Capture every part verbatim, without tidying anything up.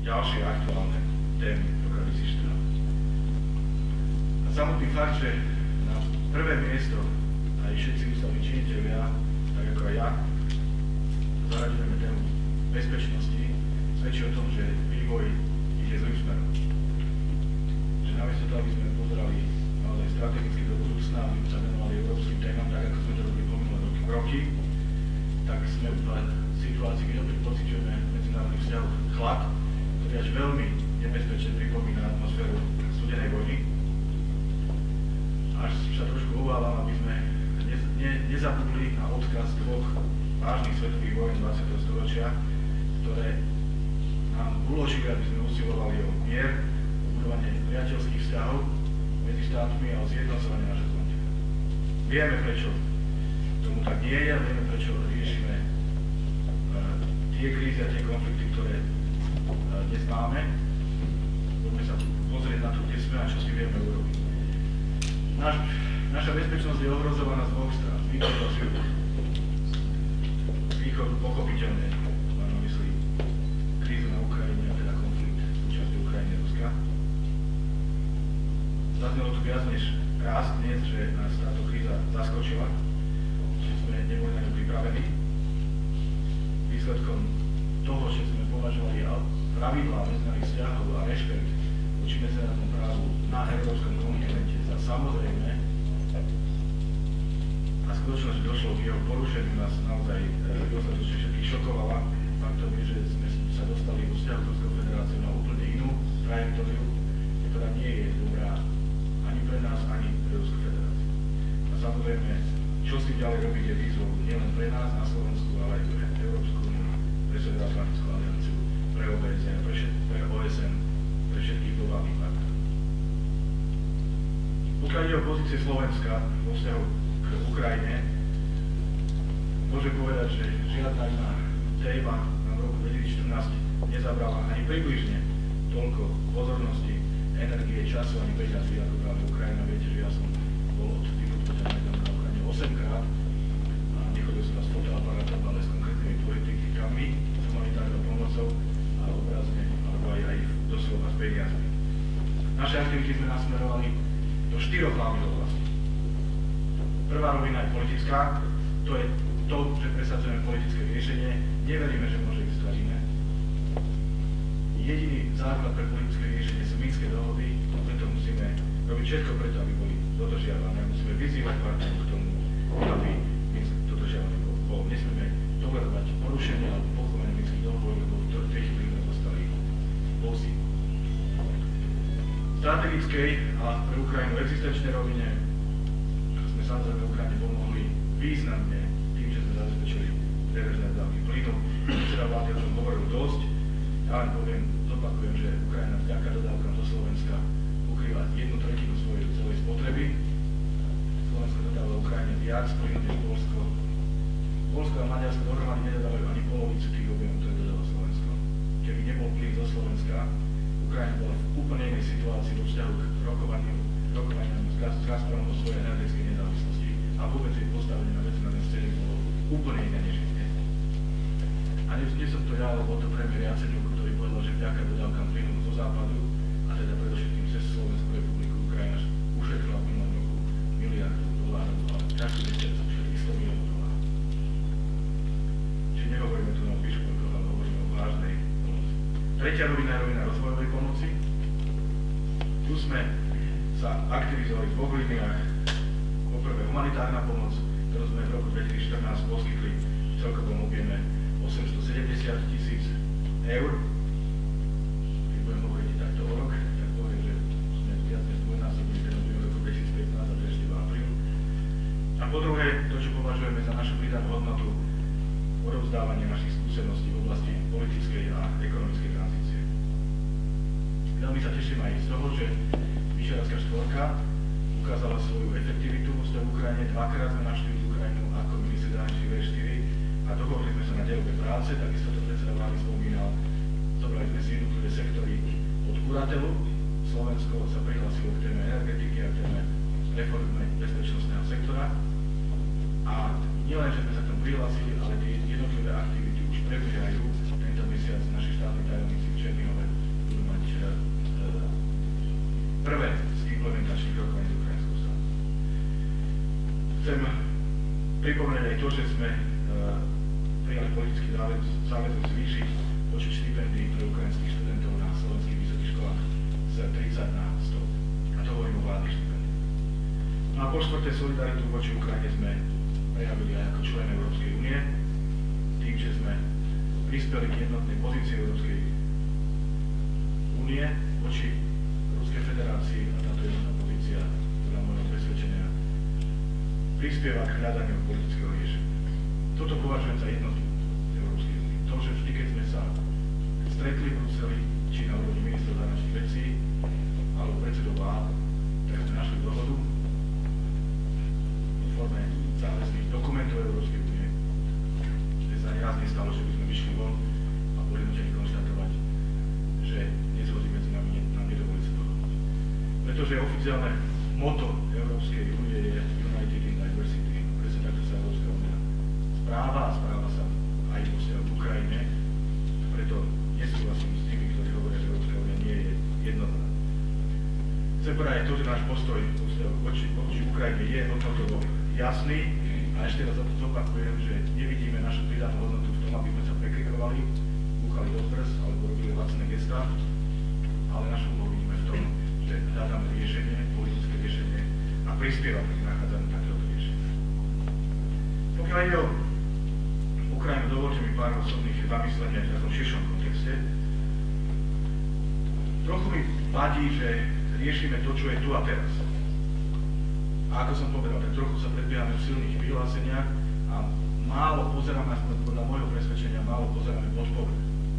ďalšie aktuálne témy v roku dvetisícštrnásť. A samotný fakt, že na prvé miesto aj všetci ústavní činitelia, tak ako aj ja, zaraďujeme tému bezpečnosti, svedčí o tom, že vývoj ide zlým smerom. Že namiesto toho, aby sme pozerali naozaj strategicky do budúcna, aby sme sa venovali európskym témam, tak ako sme to robili po minulé roky, tak sme v situácii, keď opäť pociťujeme medzinárodný vzťah chlad, ktorý až veľmi nebezpečne pripomína atmosféru studenej vojny. Až sa trošku obávam, aby sme ne, ne, nezabudli na odkaz dvoch vážnych svetových vojen dvadsiateho storočia, ktoré nám uložili, aby sme usilovali o mier, o budovanie priateľských vzťahov medzi štátmi a o zjednocovanie našho kontinentu. Vieme, prečo tomu tak nie je, vieme, prečo riešime uh, tie krízy a tie konflikty, ktoré uh, dnes máme. Poďme sa pozrieť na to, kde sme a čo si vieme urobiť. Naš, naša bezpečnosť je ohrozovaná z dvoch strán, z východu a z juhu. Z východu pochopiteľne, mám na mysli krízu na Ukrajine, a teda konflikt v časti Ukrajiny a Ruska. Zaznelo tu viac než raz dnes, že nás táto kríza zaskočila, že sme neboli na ňu pripravení. Výsledkom toho, že sme považovali pravidlá medzinárodných vzťahov a rešpekt voči medzinárodnému právu na európskom kontinente za samozrejme a skutočnosť, že došlo k jeho porušeniu, nás naozaj e, dostatočne všetkých šokovala. Faktom je, že sme sa dostali vo vzťahu s Ruskou federáciou na úplne inú trajektóriu, ktorá nie je dobrá ani pre nás, ani pre Ruskú federáciu. A samozrejme, čo s tým ďalej robiť, je výzvou nielen pre nás na Slovensku, ale aj pre Európsku úniu, pre Severoatlantickú alianciu, pre ó bé es en, pre, pre ó es en, pre všetkých globálnych partnerov. Pokiaľ ide o pozície Slovenska vo vzťahu k Ukrajine, môžem povedať, že žiadna iná téma na roku dvetisícštrnásť nezabrala ani približne toľko pozornosti, energie, času ani peňazí ako práve Ukrajina. Viete, že ja som bol od vypustenia na Ukrajine osemkrát a nechodil som s fotoaparátom, ale s konkrétnymi politikami, s humanitárnou pomocou a obrazne, alebo aj, aj doslova s peniazmi. Naše aktivity sme nasmerovali do štyroch hlavných oblastí. Prvá rovina je politická, to je to, že presadzujeme politické riešenie, neveríme, že môže existovať iné. Jediný základ pre politické riešenie sú Minské dohody, preto musíme robiť všetko preto, aby boli dodržiavané. Musíme vyzývať partnerov k tomu, aby Minsk dodržiavaný bol. Nesmieme tolerovať porušenie alebo pochopenie Minských dohovorov, lebo v tej chvíli sme zostali bosí. V strategickej a pre Ukrajinu existenčnej rovine sme samozrejme Ukrajine pomohli významne tým, že sme zabezpečili reverzné dodávky plynu. Predseda vlády o tom hovoril dosť. Ja len poviem, zopakujem, že Ukrajina vďaka dodávkam do Slovenska pokrýva jednu tretinu svojej celej spotreby. Slovensko dodáva Ukrajine viac plynu než Poľsko. Poľsko a Maďarsko dohromady nedodávajú ani polovicu tých objemov, ktoré dodáva Slovensko. Keby nebol plyn zo Slovenska, Ukrajina bola v úplne inej situácii vo vzťahu k rokovaniu, rokovaniu s Gazpromom o svojej energetickej nezávislosti a vôbec jej postavenie na medzinárodnej scéne bolo úplne iné než dnes. A nie, nie som to ja, ale bol to premiér Jaceňuk, ktorý povedal, že vďaka dodávkam plynu zo západu, a teda predovšetkým cez Slovenskú republiku, Ukrajina ušetrila v minulom roku miliardu dolárov, ale každý mesiac ušetrili sto miliónov dolárov. Čiže nehovoríme tu na piškôlkoch, ale hovoríme o vážnej pomoci. Tretia rovina je rovina rozvojovej pomoci. Tu sme sa aktivizovali v dvoch liniách. Poprvé humanitárna pomoc, ktorú sme v roku dvetisícštrnásť poskytli v celkovom objeme osemstosedemdesiat tisíc eur. Keď budem hovoriť takto o rok, tak poviem, že sme viac než dvojnásobili ten objem v roku dvetisícpätnásť a to ešte v aprílu. A po druhé, to, čo považujeme za našu pridanú hodnotu, odovzdávanie našich skúseností v oblasti politickej a ekonomickej tranzície. Veľmi sa teším aj z toho, že Vyšehradská štvorka ukázala svoju efektivitu vo vzťahu Ukrajine. Dvakrát sme navštívili Ukrajinu ako minister zahraničí vé štyri a dohodli sme sa na dialóge práce, takisto to predseda vlády spomínal. Zobrali sme si jednotlivé sektory od kuratelu. Slovensko sa prihlásilo k téme energetiky a k téme reformy bezpečnostného sektora. A nielen, že sme sa k tomu prihlásili, ale tie jednotlivé aktivity už prebiehajú. Tento mesiac naši štátni tajomníci v Černihove pripomenúť aj to, že sme uh, prijali politický záväzok zvýšiť počet štipendií pre ukrajinských študentov na slovenských vysokých školách z tridsať na sto. A to hovorím o vládnych štipendiách. No a po štvrté, solidaritu voči Ukrajine sme prejavili aj ako člen Európskej únie, tým, že sme prispeli k jednotnej pozícii Európskej únie voči Ruskej federácii a táto jednotná pozícia podľa môjho presvedčenia prispieva k hľadaniu politického riešenia. Toto považujem za jednotu Európskej únie. To, že vždy, keď sme sa stretli v Bruseli, či na úrovni ministrov zahraničných vecí, alebo predsedov vlád, tak sme našli dohodu v forme záväzných dokumentov Európskej únie, kde sa raz nestalo, že by sme vyšli von a boli nutení konštatovať, že nezhody medzi nami nám nedovolí sa dohodnúť. Pretože oficiálne motto Európskej únie je United in Diversity. Presne takto sa Európska únia správa a správa sa aj vo vzťahu k Ukrajine. Preto nesúhlasím s tými, ktorí hovoria, že Európska únia nie je jednotná. Chcem povedať aj to, že náš postoj voči, voči Ukrajine je hodnotovo jasný a ešte raz zopakujem, že nevidíme našu pridanú hodnotu v tom, aby sme sa prekrikovali, búchali do brz alebo robili lacné gestá, ale našu úlohu vidíme v tom, že hľadáme riešenie, politické riešenie a prispievame k nachádzaniu takéhoto riešenia. Pokiaľ ide o Ukrajinu, dovolte mi pár osobných zamyslení aj v takom širšom kontexte. Trochu mi vadí, že riešime to, čo je tu a teraz. A ako som povedal, tak trochu sa predbiehame v silných vyhláseniach a málo pozeráme, aspoň podľa môjho presvedčenia, málo pozeráme pod povrch.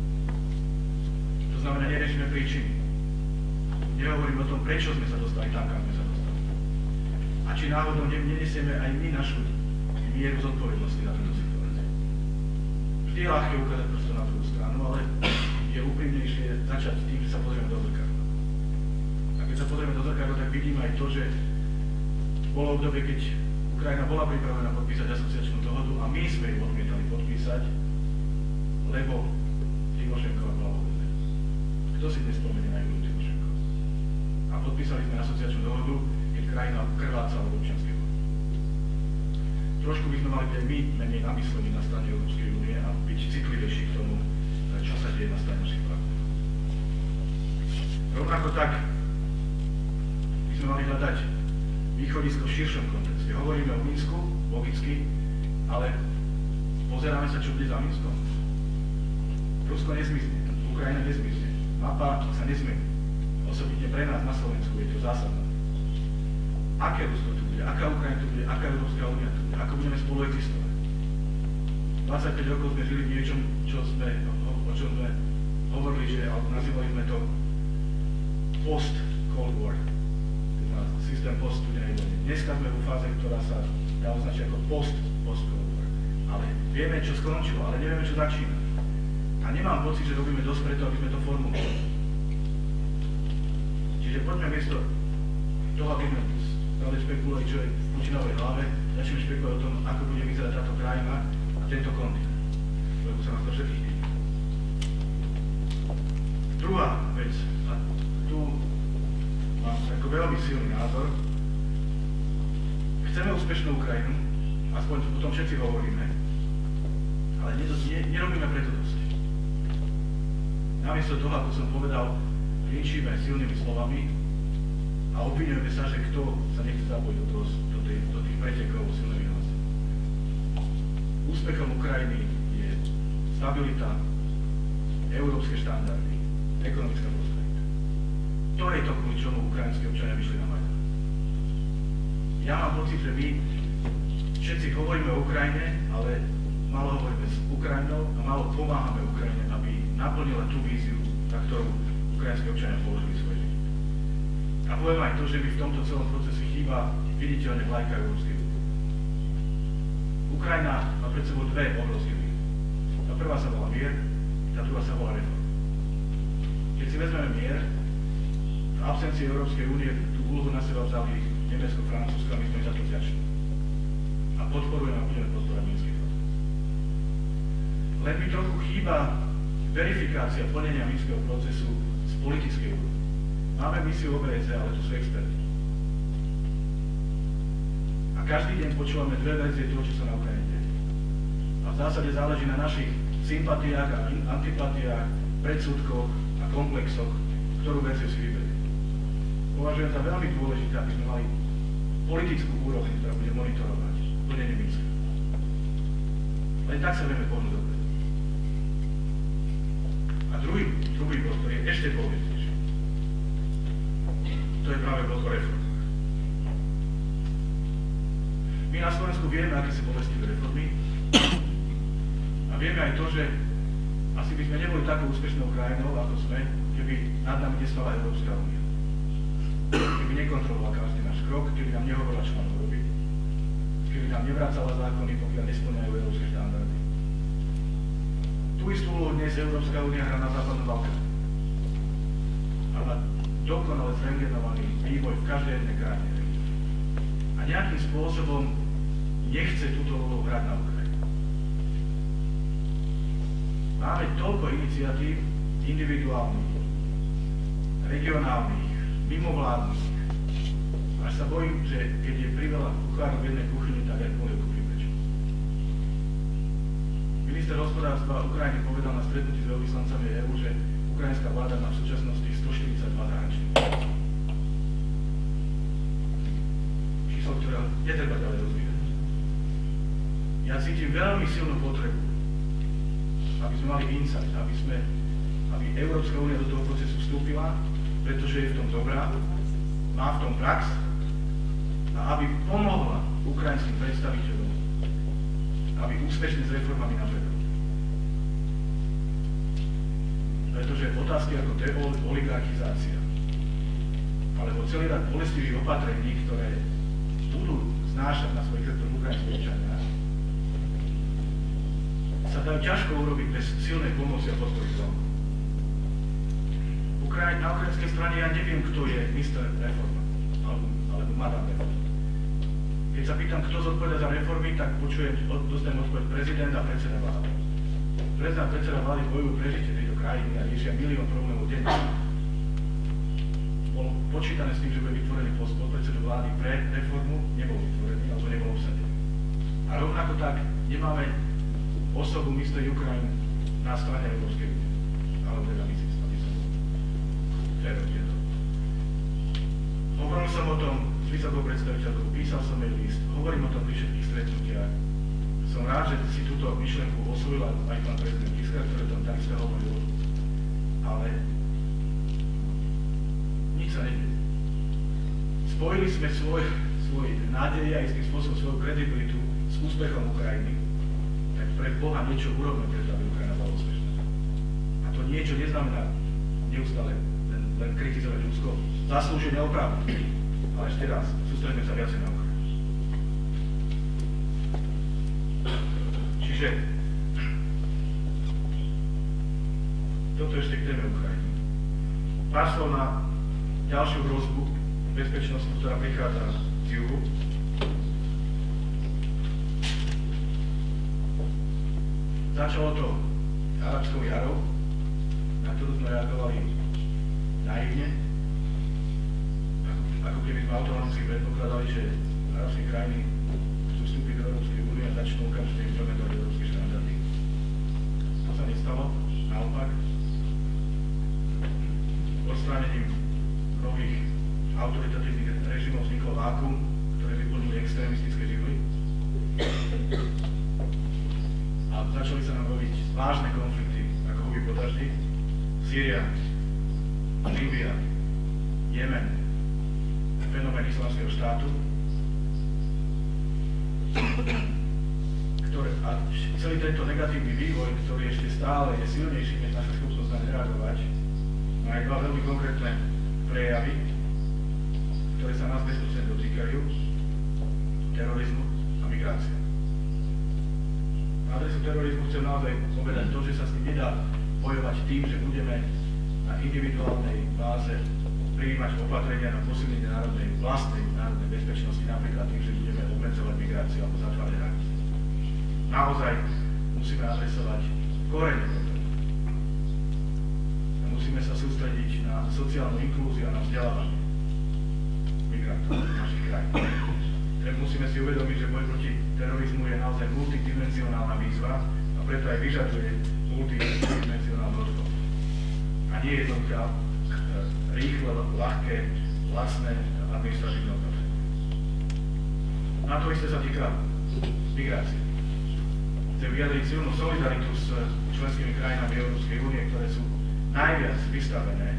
To znamená, neriešime príčiny. Nehovorím o tom, prečo sme sa dostali tam, kam sme sa dostali. A či náhodou nenesieme aj my našu mieru zodpovednosti na túto situáciu. Vždy je ľahké ukázať prosto na druhú stranu, ale je úprimnejšie začať tým, že sa pozrieme do zrkadla. A keď sa pozrieme do zrkadla, tak vidíme aj to, že bolo obdobie, keď Ukrajina bola pripravená podpísať asociačnú dohodu a my sme ju odmietali podpísať, lebo Timošenková bola vo väzbe. Kto si dnes spomenie na Juliu Timošenkovú? A podpísali sme asociačnú dohodu, keď krajina krvácala v občianskej vojne. Trošku by sme mali byť aj my menej namyslení na strane Európskej únie a byť citlivejší k tomu, čo sa deje na strane našich partnerov. Rovnako tak by sme mali hľadať východisko v širšom kontexte. Hovoríme o Minsku, logicky, ale pozeráme sa, čo bude za Minskom. Rusko nezmizne, Ukrajina nezmizne, mapa sa nezmení. Osobitne pre nás na Slovensku je to zásadné. Aké Rusko tu bude, aká Ukrajina tu bude, aká Európska únia tu bude, ako budeme spolu existovať. dvadsaťpäť rokov sme žili v niečom, čo sme, o, o čom sme hovorili, že, alebo nazývali sme to post-Cold War. Systém post-studenej vojny. Dneska sme vo fáze, ktorá sa dá označiť ako post-post-Cold War. Ale vieme, čo skončilo, ale nevieme, čo začína. A nemám pocit, že robíme dosť preto, aby sme to formulovali. Čiže poďme miesto toho, aby sme stále špekulovali, čo je v Putinovej hlave, začneme špekulovať o tom, ako bude vyzerať táto krajina a tento kontinent. Lebo sa nás to všetkých týka. Druhá vec, a tu mám ako veľmi silný názor. Chceme úspešnú Ukrajinu, aspoň o tom všetci hovoríme, ale nerobíme preto dosť. Namiesto toho, ako som povedal, klinčíme silnými slovami a obviňujeme sa, že kto sa nechce zapojiť do, toho, do, tej, do tých pretekov silnými hlasmi. Úspechom Ukrajiny je stabilita, európske štandardy, ekonomická prosperita. To je to, kvôli čomu ukrajinskí občania vyšli na Majdan. Ja mám pocit, že my všetci hovoríme o Ukrajine, ale málo hovoríme s Ukrajinou a málo pomáhame Ukrajine, aby naplnila tú víziu, na ktorú ukrajinskí občania položili svoje životy. A poviem aj to, že mi v tomto celom procese chýba viditeľne vlajka Európskej únie. Ukrajina má pred sebou dve obrovské výzvy. Tá prvá sa volá mier, tá druhá sa volá reforma. Keď si vezmeme mier, v absencii Európskej únie tú úlohu na seba vzali Nemecko, Francúzsko a my sme za to vďační. A podporujeme a budeme podporovať minský proces. Len mi trochu chýba verifikácia plnenia minského procesu z politickej úrovne. Máme misiu O B S E, ale tu sú experti. A každý deň počúvame dve verzie toho, čo sa na Ukrajine deje. A v zásade záleží na našich sympatiách a antipatiách, predsudkoch a komplexoch, ktorú verziu si vyberie. Považujem za veľmi dôležité, aby sme mali politickú úroveň, ktorá bude monitorovať plnenie Minska. Len tak sa vieme pohnúť dobre. A druhý, druhý bod, ktorý je ešte dôležitejší, to je práve bod o reformách. My na Slovensku vieme, aké sú bolestivé reformy a vieme aj to, že asi by sme neboli takou úspešnou krajinou, ako sme, keby nad nami nestala Európska únia. Keby nekontrolovala každý náš krok, keby nám nehovorila, čo máme robiť, keby nám nevracala zákony, pokiaľ nesplňajú európske štandardy. Tú istú úlohu dnes Európska únia hrá na Západnom Balkáne. A má dokonale zrengenovaný vývoj v každej jednej krajine. A nejakým spôsobom nechce túto úlohu hrať na Ukrajine. Máme toľko iniciatív individuálnych, regionálnych, mimovládnych. Až sa bojím, že keď je priveľa kuchárov v jednej kuchyni, tak aj polievku pripečú. Minister hospodárstva Ukrajiny povedal na stretnutí s veľvyslancami é ú, že ukrajinská vláda má v súčasnosti stoštyridsaťdva zahraničníkov. Číslo, ktoré netreba ďalej rozvíjať. Ja cítim veľmi silnú potrebu, aby sme mali insight, aby sme, aby Európska únia do toho procesu vstúpila, pretože je v tom dobrá, má v tom prax a aby pomohla ukrajinským predstaviteľom, aby úspešne s reformami napredovali. Pretože otázky ako deoligarchizácia alebo celý rad bolestivých opatrení, ktoré budú znášať na svojich krtoch ukrajinských občania, sa dajú ťažko urobiť bez silnej pomoci a podpory zvonku. Na ukrajinskej strane ja neviem, kto je mister reforma, alebo, alebo madam reforma. Keď sa pýtam, kto zodpovedá za reformy, tak počujem, dostanem odpoveď prezident a predseda vlády. Prezident a predseda vlády bojujú prežitie tejto krajiny a riešia milión problémov denne. Bolo počítané s tým, že bude vytvorený post podpredsedu vlády pre reformu, nebol vytvorený, alebo nebol obsadený. A rovnako tak nemáme osobu mister Ukrajiny na strane Európskej únie, alebo teda myslí. Hovoril som o tom s vysokou predstaviteľkou, písal som jej list, hovorím o tom pri všetkých stretnutiach. Som rád, že si túto myšlenku osvojil aj pán prezident Kiska, ktorý tam takisto hovoril. Ale nič sa nedieje. Spojili sme svoj, svoj nádej a istým spôsobom svoju kredibilitu s úspechom Ukrajiny. Tak pre Boha niečo urobme, preto aby Ukrajina bola úspešná. A to niečo neznamená neustále len kritizovať Rusko, zaslúžene oprávne. Ale ešte raz, sústredíme sa viacej na Ukrajinu. Čiže toto ešte k téme Ukrajiny. Pár slov na ďalšiu hrozbu bezpečnosti, ktorá prichádza z juhu. Začalo to arabskou jarou, na ktorú sme reagovali naivne, ako, ako keby sme automaticky predpokladali, že arabské krajiny chcú vstúpiť do Európskej únie a začnú okamžite implementovať európske štandardy. To sa nestalo, naopak. Odstránením nových autoritatívnych režimov vzniklo vákuum, ktoré vyplnili extrémistické živly. A začali sa nám robiť vážne konflikty, ako huby po daždi. Sýria, Líbia, Jemen, fenomén islamského štátu, ktoré, a celý tento negatívny vývoj, ktorý ešte stále je silnejší než naša schopnosť na nereagovať, má aj dva veľmi konkrétne prejavy, ktoré sa nás bezprostredne dotýkajú: terorizmu a migrácia. Na adresu terorizmu chcem naozaj povedať to, že sa s tým nedá bojovať tým, že budeme na individuálnej báze prijímať opatrenia na posilnenie národnej, vlastnej národnej bezpečnosti, napríklad tým, že budeme obmedzovať migráciu alebo zatvárať hranice. Naozaj musíme adresovať koreň problému. Musíme sa sústrediť na sociálnu inklúziu a na vzdelávanie migrantov v našich krajinách. musíme si uvedomiť, že boj proti terorizmu je naozaj multidimenzionálna výzva a preto aj vyžaduje multidimenzionálnu odpoveď. A nie je jednoduché, rýchle, ľahké, vlastné administratívne opatrenie. Na to isté sa týka migrácie. Chcem vyjadriť silnú solidaritu s členskými krajinami Európskej únie, ktoré sú najviac vystavené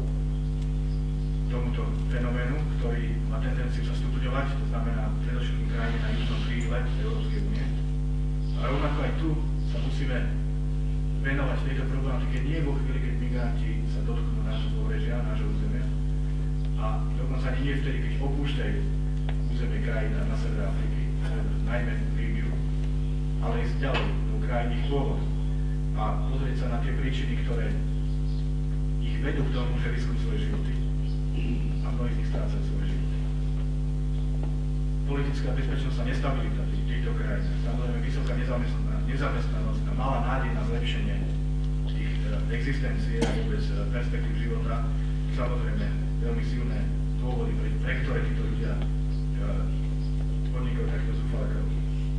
tomuto fenoménu, ktorý má tendenciu sa stupňovať, to znamená predovšetkým krajiny na južnom krídle Európskej únie. A rovnako aj tu sa musíme venovať tejto problematike nie vo chvíli, keď migranti sa dotknú nášho pobrežia, nášho územia, a dokonca ani nie vtedy, keď opúšťajú územie krajín na severe Afriky, najmä Líbiu, ale ísť ďalej do krajín ich pôvodu a pozrieť sa na tie príčiny, ktoré ich vedú k tomu, že riskujú svoje životy a mnohí z nich strácajú svoje životy. Politická bezpečnosť a nestabilita v týchto krajinách, samozrejme vysoká nezamestnanosť a malá nádej na zlepšenie ich existencie a vôbec perspektív života, samozrejme veľmi silné dôvody, pre, pre ktoré títo ľudia podnikajú takto zúfale kroky.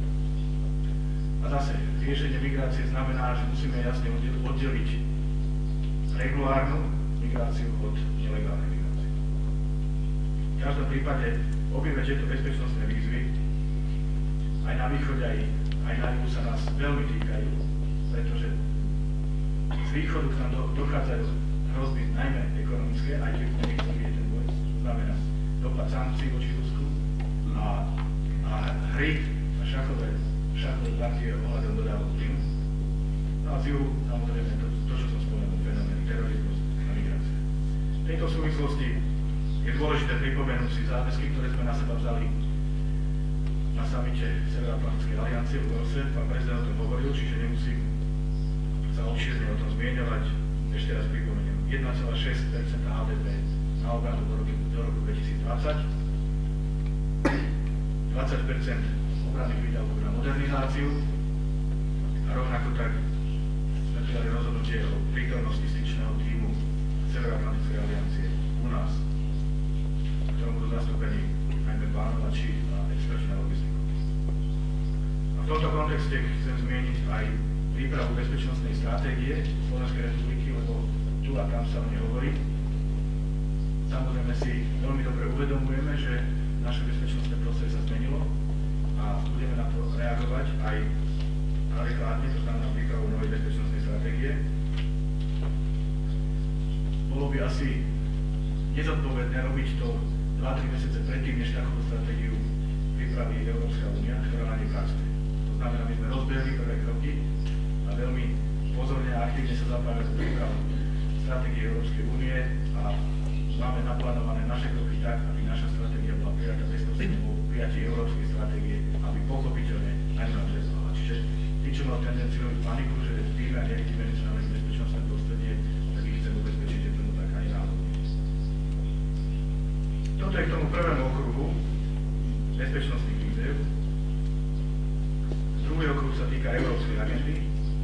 A zase, riešenie migrácie znamená, že musíme jasne oddeliť regulárnu migráciu od nelegálnej migrácie. V každom prípade obidve tieto bezpečnostné výzvy aj na východe, aj, aj na juhu sa nás veľmi týkajú, pretože z východu k nám do, dochádzajú hrozby najmä ekonomické, aj keď nechcem vidieť ten boj, to znamená dopad sankcií voči Rusku a, a hry a šachové, šachové partie ohľadom dodávok plynu. No a z juhu, samozrejme, to, to čo som spomenul, fenomén terorizmus a migrácia. V tejto súvislosti je dôležité pripomenúť si záväzky, ktoré sme na seba vzali na samite Severoatlantickej aliancie v Walese. Pán prezident o tom hovoril, čiže nemusím sa obšírne o tom zmieňovať. Ešte raz pripomeniem, jeden celá šesť percent há dé pé na obranu do roku, do roku dvetisícdvadsať, dvadsať percent obranných výdavkov na modernizáciu a rovnako tak sme prijali rozhodnutie o prítomnosti styčného tímu Severoatlantickej aliancie u nás, v ktorom budú zastúpení najmä plánovači a experti na logistiku. A v tomto kontexte chcem zmieniť aj prípravu bezpečnostnej stratégie Slovenskej republiky, lebo tu a tam sa o nej hovorí. Samozrejme si veľmi dobre uvedomujeme, že naše bezpečnostné prostredie sa zmenilo a budeme na to reagovať aj adekvátne, to znamená prípravu novej bezpečnostnej stratégie. Bolo by asi nezodpovedné robiť to dva tri mesiace predtým, než takúto stratégiu pripraví Európska únia, ktorá na nej pracuje. To znamená, my sme rozbehli prvé kroky a veľmi pozorne a aktívne sa zapájame do prípravu stratégie Európskej únie a máme naplánované naše kroky tak, aby naša stratégia bola prijatá bezprostredne po prijatí európskej stratégie, aby pochopiteľne aj na prezovala. Čiže tí, čo majú tendenciu robiť paniku, že spíme a nevidíme nič na bezpečnostné prostredie, tak ich chcem ubezpečiť, že tomu tak ani náhodou. Toto je k tomu prvému okruhu bezpečnostných výziev. Druhý okruh sa týka európskej agendy.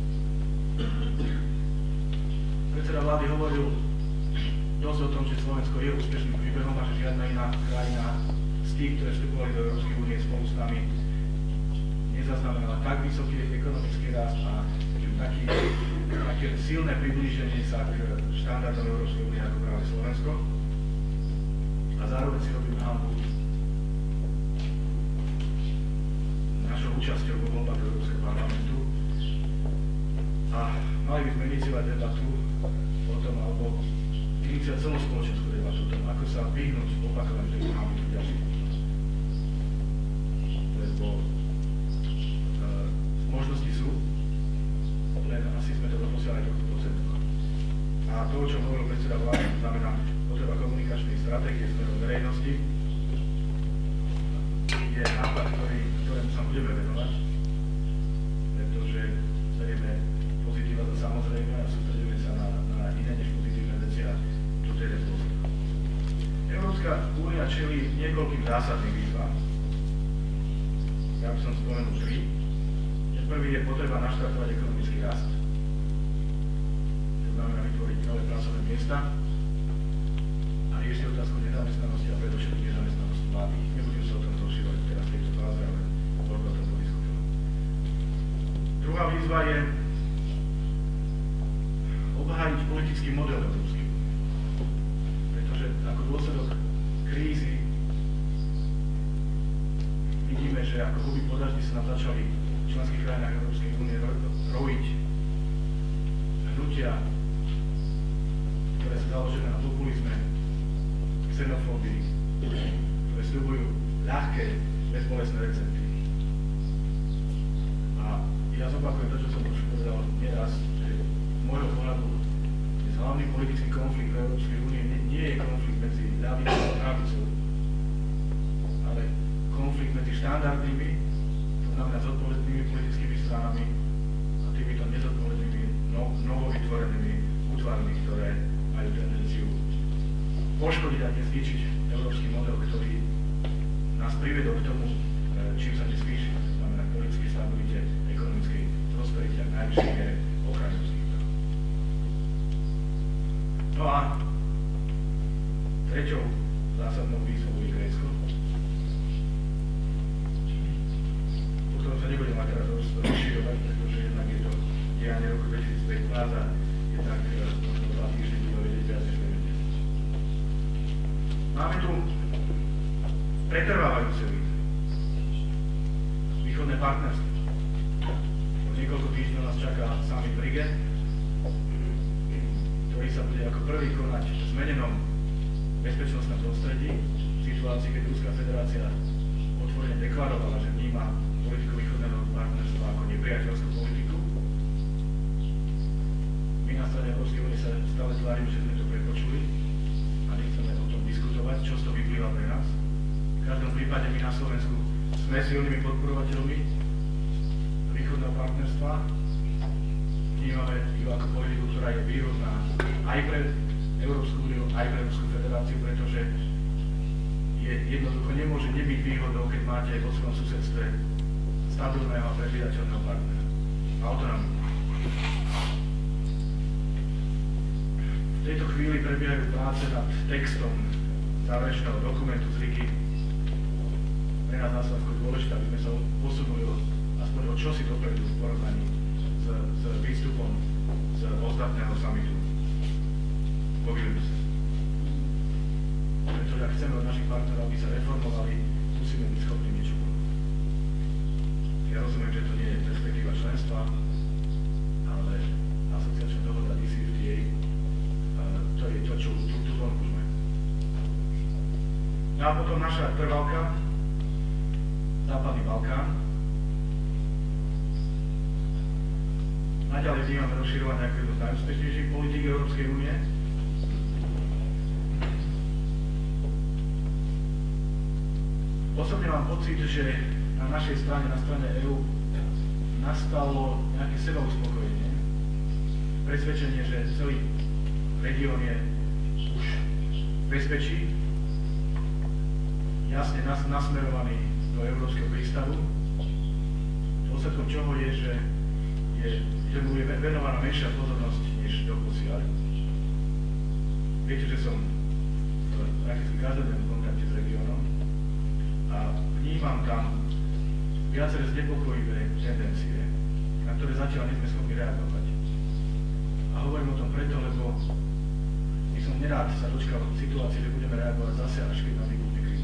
Predseda vlády hovoril dosť o tom, že Slovensko je úspešným príbehom a že žiadna iná krajina z tých, ktoré vstupovali do Európskej únie spolu s nami, nezaznamenala tak vysoký ekonomický rast a taký, také silné priblíženie sa k štandardom Európskej únie ako práve Slovensko. A zároveň si robíme hanbu našou účasťou vo voľbách do Európskeho parlamentu. A mali by sme iniciovať debatu o tom, alebo iniciovať celú spoločenskú debatu o tom, ako sa vyhnúť opakovaniu tejto hanby v ďalších. Lebo e, možnosti sú, len asi sme to doposiaľ aj trochu podceňovali. A to, o čom hovoril predseda vlády, znamená potreba komunikačnej stratégie smerom verejnosti, je nápad, ktorý, ktorému sa budeme venovať, pretože berieme pozitíva za samozrejme a sústredíme sa na, na iné než pozitívne veci a toto je jeden spôsob. Európska únia čelí niekoľkým zásadným výzvam. Ja by som spomenul tri. Ten prvý je potreba naštartovať ekonomický rast. To znamená vytvoriť nové pracovné miesta a riešiť otázku nezamestnanosti a predovšetkým nezamestnanosti mladých. Nebudem sa o tom rozšírovať teraz v tejto Druhá výzva je obhájiť politický model európsky. Pretože ako dôsledok krízy vidíme, že ako huby po daždi sa nám začali v členských krajinách Európskej únie rojiť hnutia, ktoré sú založené na populizme, xenofóbii, ktoré sľubujú ľahké, bezbolestné recepty. A ja zopakujem to, čo som už povedal nieraz, že z môjho pohľadu je hlavný politický konflikt v Európskej únie nie, nie je konflikt medzi ľavicou a pravicou, ale konflikt medzi štandardnými, to znamená zodpovednými politickými stranami a týmito nezodpovednými, no, novovytvorenými útvarmi, ktoré majú tendenciu poškodiť a nezničiť európsky model, ktorý nás privedol k tomu, čím sa nesvýši, to znamená k politickej stabilite, ekonomickej prosperite a najvyššej miere ochrany ľudských práv. No a treťou zásadnou výzvou je Grécko, o ktorom sa nebudem mať teraz rozširovať, pretože jednak je to dianie roku dvetisícpätnásť a jednak možno dva týždne budeme vedieť viac, než vieme dnes. Máme tu pretrvávajúce výzvy. Východné partnerstvo. Od niekoľko týždňov nás čaká summit v Rige, ktorý sa bude ako prvý konať v zmenenom bezpečnostnom prostredí, v situácii, keď Ruská federácia otvorene deklarovala, že vníma politiku východného partnerstva ako nepriateľskú politiku. My na strane Európskej únie sa stále tvárime, že sme to prepočuli a nechceme o tom diskutovať, čo z toho vyplýva pre nás. V každom prípade my na Slovensku sme silnými podporovateľmi východného partnerstva. Vnímame ju ako politiku, ktorá je výhodná aj pre Európsku úniu, aj pre Ruskú federáciu, pretože je jednoducho nemôže nebyť výhodou, keď máte vo svojom susedstve stabilného a predvídateľného partnera. Autonómiu. V tejto chvíli prebiehajú práce nad textom záverečného dokumentu z Rigy. Pre nás na Slovensku dôležité, aby sme sa posunuli aspoň o čosi dopredu v porovnaní s, s výstupom z ostatného summitu vo Vilniuse. Pretože ak chceme od našich partnerov, aby sa reformovali, musíme byť schopní niečo povedať. Ja rozumiem, že to nie je perspektíva členstva, ale asociačná dohoda D C F T A, to je to, čo tú, tú vonku sme. No a potom naša trvalka, Západný Balkán. Naďalej vnímame rozširovanie ako jednu z najúspešnejších politík Európskej únie. Osobne mám pocit, že na našej strane, na strane é ú, nastalo nejaké sebauspokojenie, presvedčenie, že celý región je už v bezpečí, jasne nas, nasmerovaný do európskeho prístavu, dôsledkom čoho je, že, je, že mu je venovaná menšia pozornosť než doposiaľ. Viete, že som v prakticky každodennom kontakte s regiónom a vnímam tam viaceré znepokojivé tendencie, na ktoré zatiaľ nie sme schopní reagovať. A hovorím o tom preto, lebo by som nerád sa dočkal situácie, že budeme reagovať zase, až keď nám vybuchne kríza.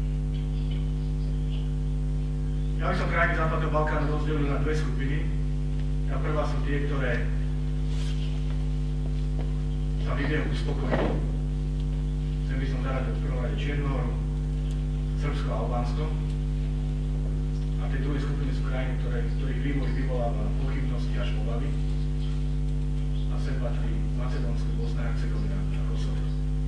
Ja by som krajiny Západného Balkánu rozdelil na dve skupiny. Tá prvá sú tie, ktoré sa vyvíjajú uspokojiť. Chcem by som zaradil v prvom rade Čiernu Horu, Srbsko a Albánsko. A tie druhé skupiny sú krajiny, ktoré, ktorých vývoj vyvoláva pochybnosti až obavy. A sem patrí Macedónsko, Bosna a Hercegovina a Kosovo.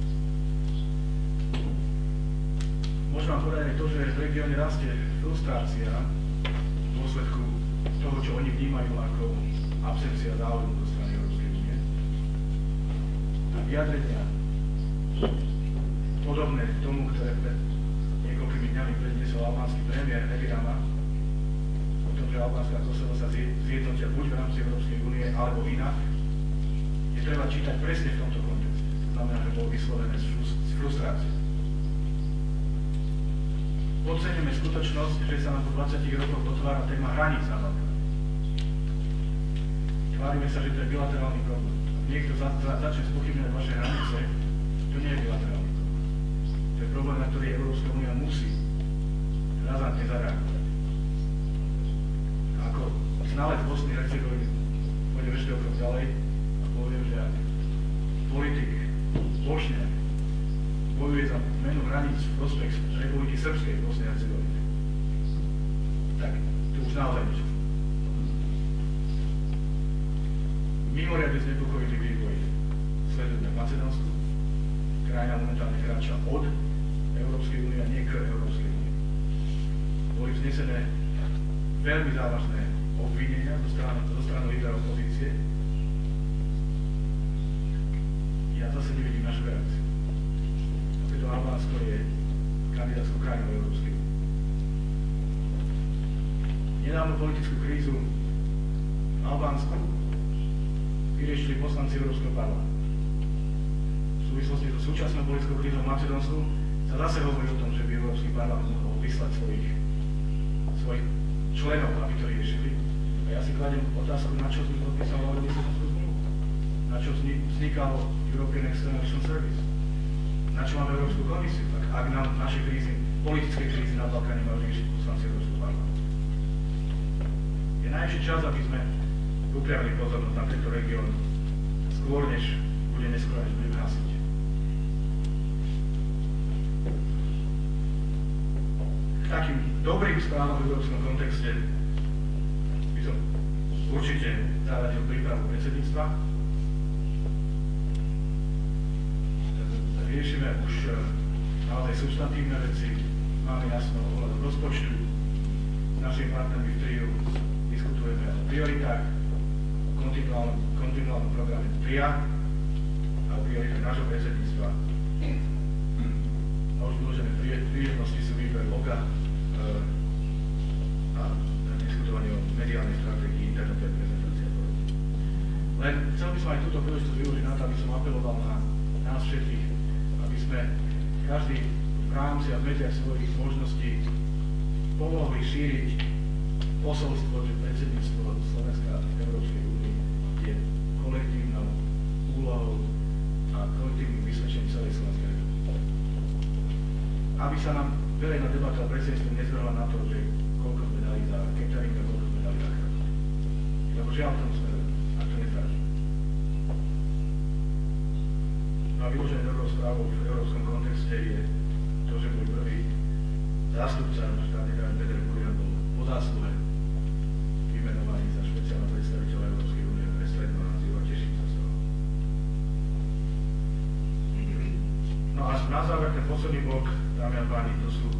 Môžem vám povedať aj to, že v regióne rastie frustrácia v dôsledku toho, čo oni vnímajú ako absencia záujmu zo strany Európskej únie. A vyjadrenia podobné tomu, ktoré pred niekoľkými dňami predniesol albánsky premiér Edi Rama, o tom, že Albánsko a Kosovo sa zjednotia buď v rámci Európskej únie, alebo inak, je treba čítať presne v tomto kontexte. To znamená, že bolo vyslovené z frustrácie. Podceňujeme skutočnosť, že sa nám po dvadsiatich rokoch otvára téma hraníc na Balkáne. tvárime sa, že to je bilaterálny problém. Ak niekto za, za, začne spochybňovať vaše hranice, to nie je bilaterálny problém. To je problém, na ktorý Európska únia musí razantne zareagovať. A ako znalec Bosny a Hercegoviny pôjdem ešte o krok ďalej a poviem, že ak politik Bošňák bojuje za menu hraníc v prospech Republiky Srbskej v Bosne a Hercegovine, tak to už naozaj niečo. Mimoriadne znepokojivý vývoj sledujeme v Macedónsku. Krajina momentálne kráča od Európskej únie a nie k Európskej únie. Boli vznesené veľmi závažné obvinenia zo strany, zo strany lídera opozície. Ja zase nevidím našu reakciu. Preto Albánsko je kandidátskou krajinou Európskej únie. Nedávnu politickú krízu v Albánsku vyriešili poslanci Európskeho parlamentu. V súvislosti so súčasnou politickou krízou v Macedónsku sa zase hovorí o tom, že by Európsky parlament mohol vyslať svojich, svojich členov, aby to riešili. A ja si kladiem otázku, na čo sme podpísali Lisabonskú zmluvu, na čo vznikal European External Action Service, na čo máme Európsku komisiu, ak, ak nám naše krízy, politické krízy na Balkáne majú riešiť poslanci Európskeho parlamentu. Je najvyšší čas, aby sme upriamili pozornosť na tento región skôr, než bude neskôr, než budeme hasiť. K takým dobrým správam v európskom kontexte by som určite zaradil prípravu predsedníctva. Riešime už naozaj substantívne veci, máme jasno ohľadom rozpočtu, s našimi partnermi v triu diskutujeme o prioritách, kontinuálnom, kontinuálnom programe tria a o prioritách nášho predsedníctva. A už vyložené príležitosti sú výber loga e, a diskutovanie o mediálnej stratégii, internetovej prezentácie a podobne. Len chcel by som aj túto príležitosť využiť na to, aby som apeloval na nás všetkých, aby sme každý v rámci a v mediách svojich možností pomohli šíriť posolstvo, že predsedníctvo Slovenska Európskej únie je kolektívnou úlohou a kolektívnym vysvedčením celej Slovenskej republiky. Aby sa nám verejná debata o predsedníctve nezvrhla na to, že koľko sme dali za catering a koľko sme dali za krát. Lebo žiaľ v tom smeru, ak to nezváži. No a vyložené dobrou správou v európskom kontexte je to, že môj prvý zástupca štátnej krajiny Peter Kulian bol po zásluhe vymenovaný za špeciálneho predstaviteľa Európskej únie pre Strednú Áziu a teším sa z toho. No a na záver ten posledný blok, dámy a páni, to sú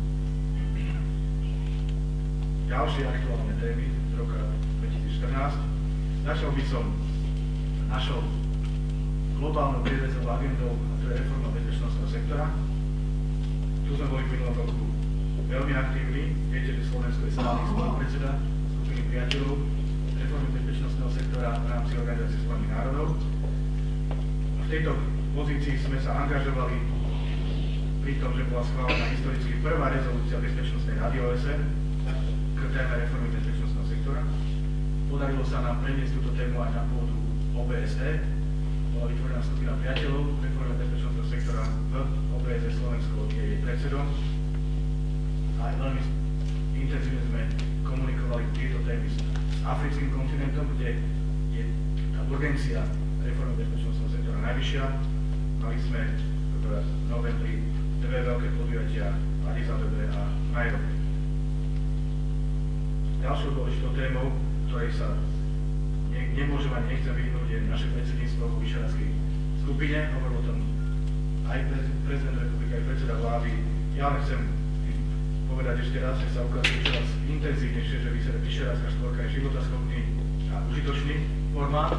ďalšie aktuálne témy z roka dvetisícštrnásť. Začal by som našou globálnou prierezovou agendou, a to je reforma bezpečnostného sektora. Tu sme boli v minulom roku veľmi aktívni. Viete, že Slovensko je stály spolupredseda skupiny priateľov reformy bezpečnostného sektora v rámci Organizácie Spojených národov. V tejto pozícii sme sa angažovali pri tom, že bola schválená historicky prvá rezolúcia Bezpečnostnej rady ó es en k téme reformy bezpečnostného sektora. Podarilo sa nám preniesť túto tému aj na pôdu ó bé es é. Bola vytvorená skupina priateľov reformy bezpečnostného sektora v ó bé es é Slovensko, je jej predsedom. A veľmi intenzívne sme komunikovali tieto témy s africkým kontinentom, kde je tá urgencia reformy bezpečnostného sektora najvyššia. Mali sme v novembri dve veľké podujatia v Addis Abebe a Nairobi. Ďalšou dôležitou témou, ktorej sa ne, nemôžem ani nechcem vyhnúť, je naše predsedníctvo v Vyšehradskej skupine. Hovoril o tom aj prezident republiky, aj predseda vlády. Ja len chcem povedať ešte raz, že sa ukazuje čoraz intenzívnejšie, že Vyšehradzká štvorka je životaschopný a užitočný formát.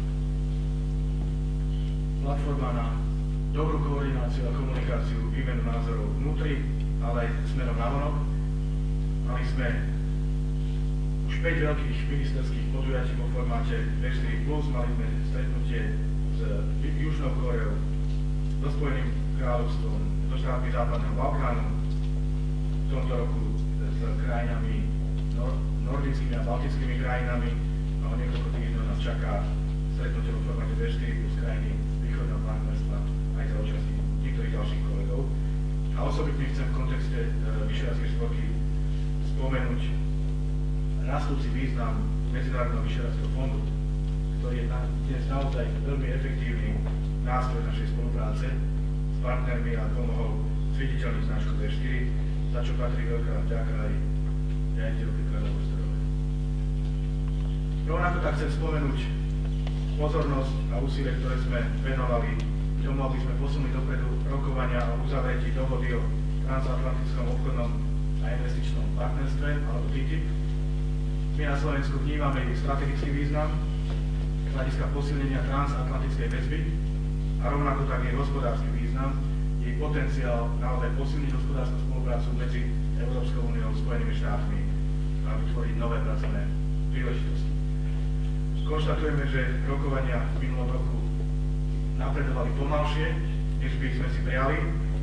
Platforma na dobrú koordináciu a komunikáciu, výmenu názorov vnútri, ale aj smerom navonok. Mali sme už päť veľkých ministerských podujatí vo formáte vé štyri plus, mali sme stretnutie s Južnou Kóreou, so Spojeným kráľovstvom, so štátmi Západného Balkánu, v tomto roku s krajinami nor- nordickými a baltickými krajinami. No o niekoľko týždňov nás čaká stretnutie vo formáte vé štyri plus krajiny východného partnerstva aj za účasti niektorých ďalších kolegov. A osobitne chcem v kontexte e, Vyšehradskej štvorky spomenúť rastúci význam Medzinárodného vyšehradského fondu, ktorý je na, dnes naozaj veľmi efektívny nástroj našej spolupráce s partnermi a pomohol zviditeľniť značku vé štyri, za čo patrí veľká vďaka aj riaditeľke Karla Osterovej. Rovnako tak chcem spomenúť pozornosť a úsilie, ktoré sme venovali tomu, aby sme posunuli dopredu rokovania o uzavretí dohody o transatlantickom obchodnom a investičnom partnerstve, alebo T T I P. My na Slovensku vnímame jej strategický význam z hľadiska posilnenia transatlantickej väzby a rovnako tak jej hospodársky význam, jej potenciál naozaj posilniť hospodárskú spoluprácu medzi Európskou úniou a Spojenými štátmi a vytvoriť nové pracovné príležitosti. Konštatujeme, že rokovania v minulom roku napredovali pomalšie, než by sme si prijali,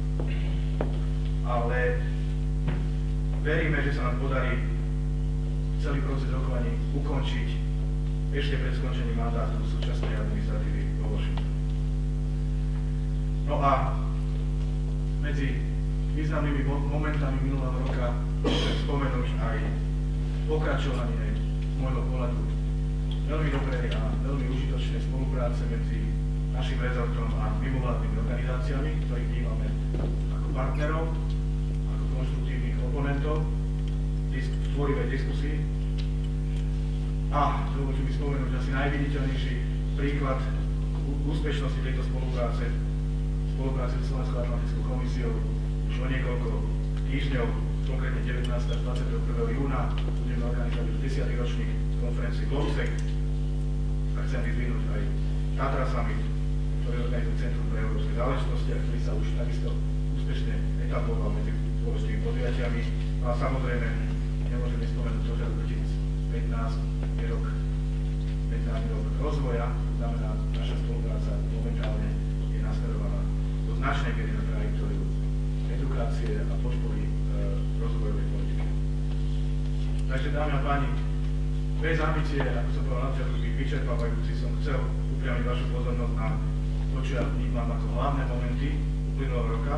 ale veríme, že sa nám podarí celý proces rokovaní ukončiť ešte pred skončením mandátu súčasnej administratívy vo Washingtone. No a medzi významnými momentami minulého roka chcem spomenúť aj pokračovanie z môjho pohľadu veľmi dobrej a veľmi užitočnej spolupráce medzi našim rezortom a mimovládnymi organizáciami, ktorých vnímame ako partnerov, ako konštruktívnych oponentov v tvorivej diskusii. A dovolte mi spomenúť asi najviditeľnejší príklad úspešnosti tejto spolupráce, spolupráce s Slovenskou atlantickou komisiou už o niekoľko týždňov, konkrétne devätnásteho až dvadsiateho prvého júna, budeme organizovať už desiaty ročník konferencie GovSec a chcem vyzvihnúť aj Tatra Summit, ktorý organizuje Centrum pre európske záležitosti a ktorý sa už takisto úspešne etabloval medzi dôležitými podujatiami. No a samozrejme, nemôžeme spomenúť to, že rok dvetisícpätnásť je rok medzinárodný rok rozvoja, to znamená, naša spolupráca momentálne je nasmerovaná do značnej miery na trajektóriu edukácie a podpory e, rozvojovej politiky. Takže, dámy a páni, bez ambície, ako som povedal na začiatku, byť vyčerpávajúci, som chcel upriamiť vašu pozornosť na to, čo ja vnímam ako hlavné momenty uplynulého roka.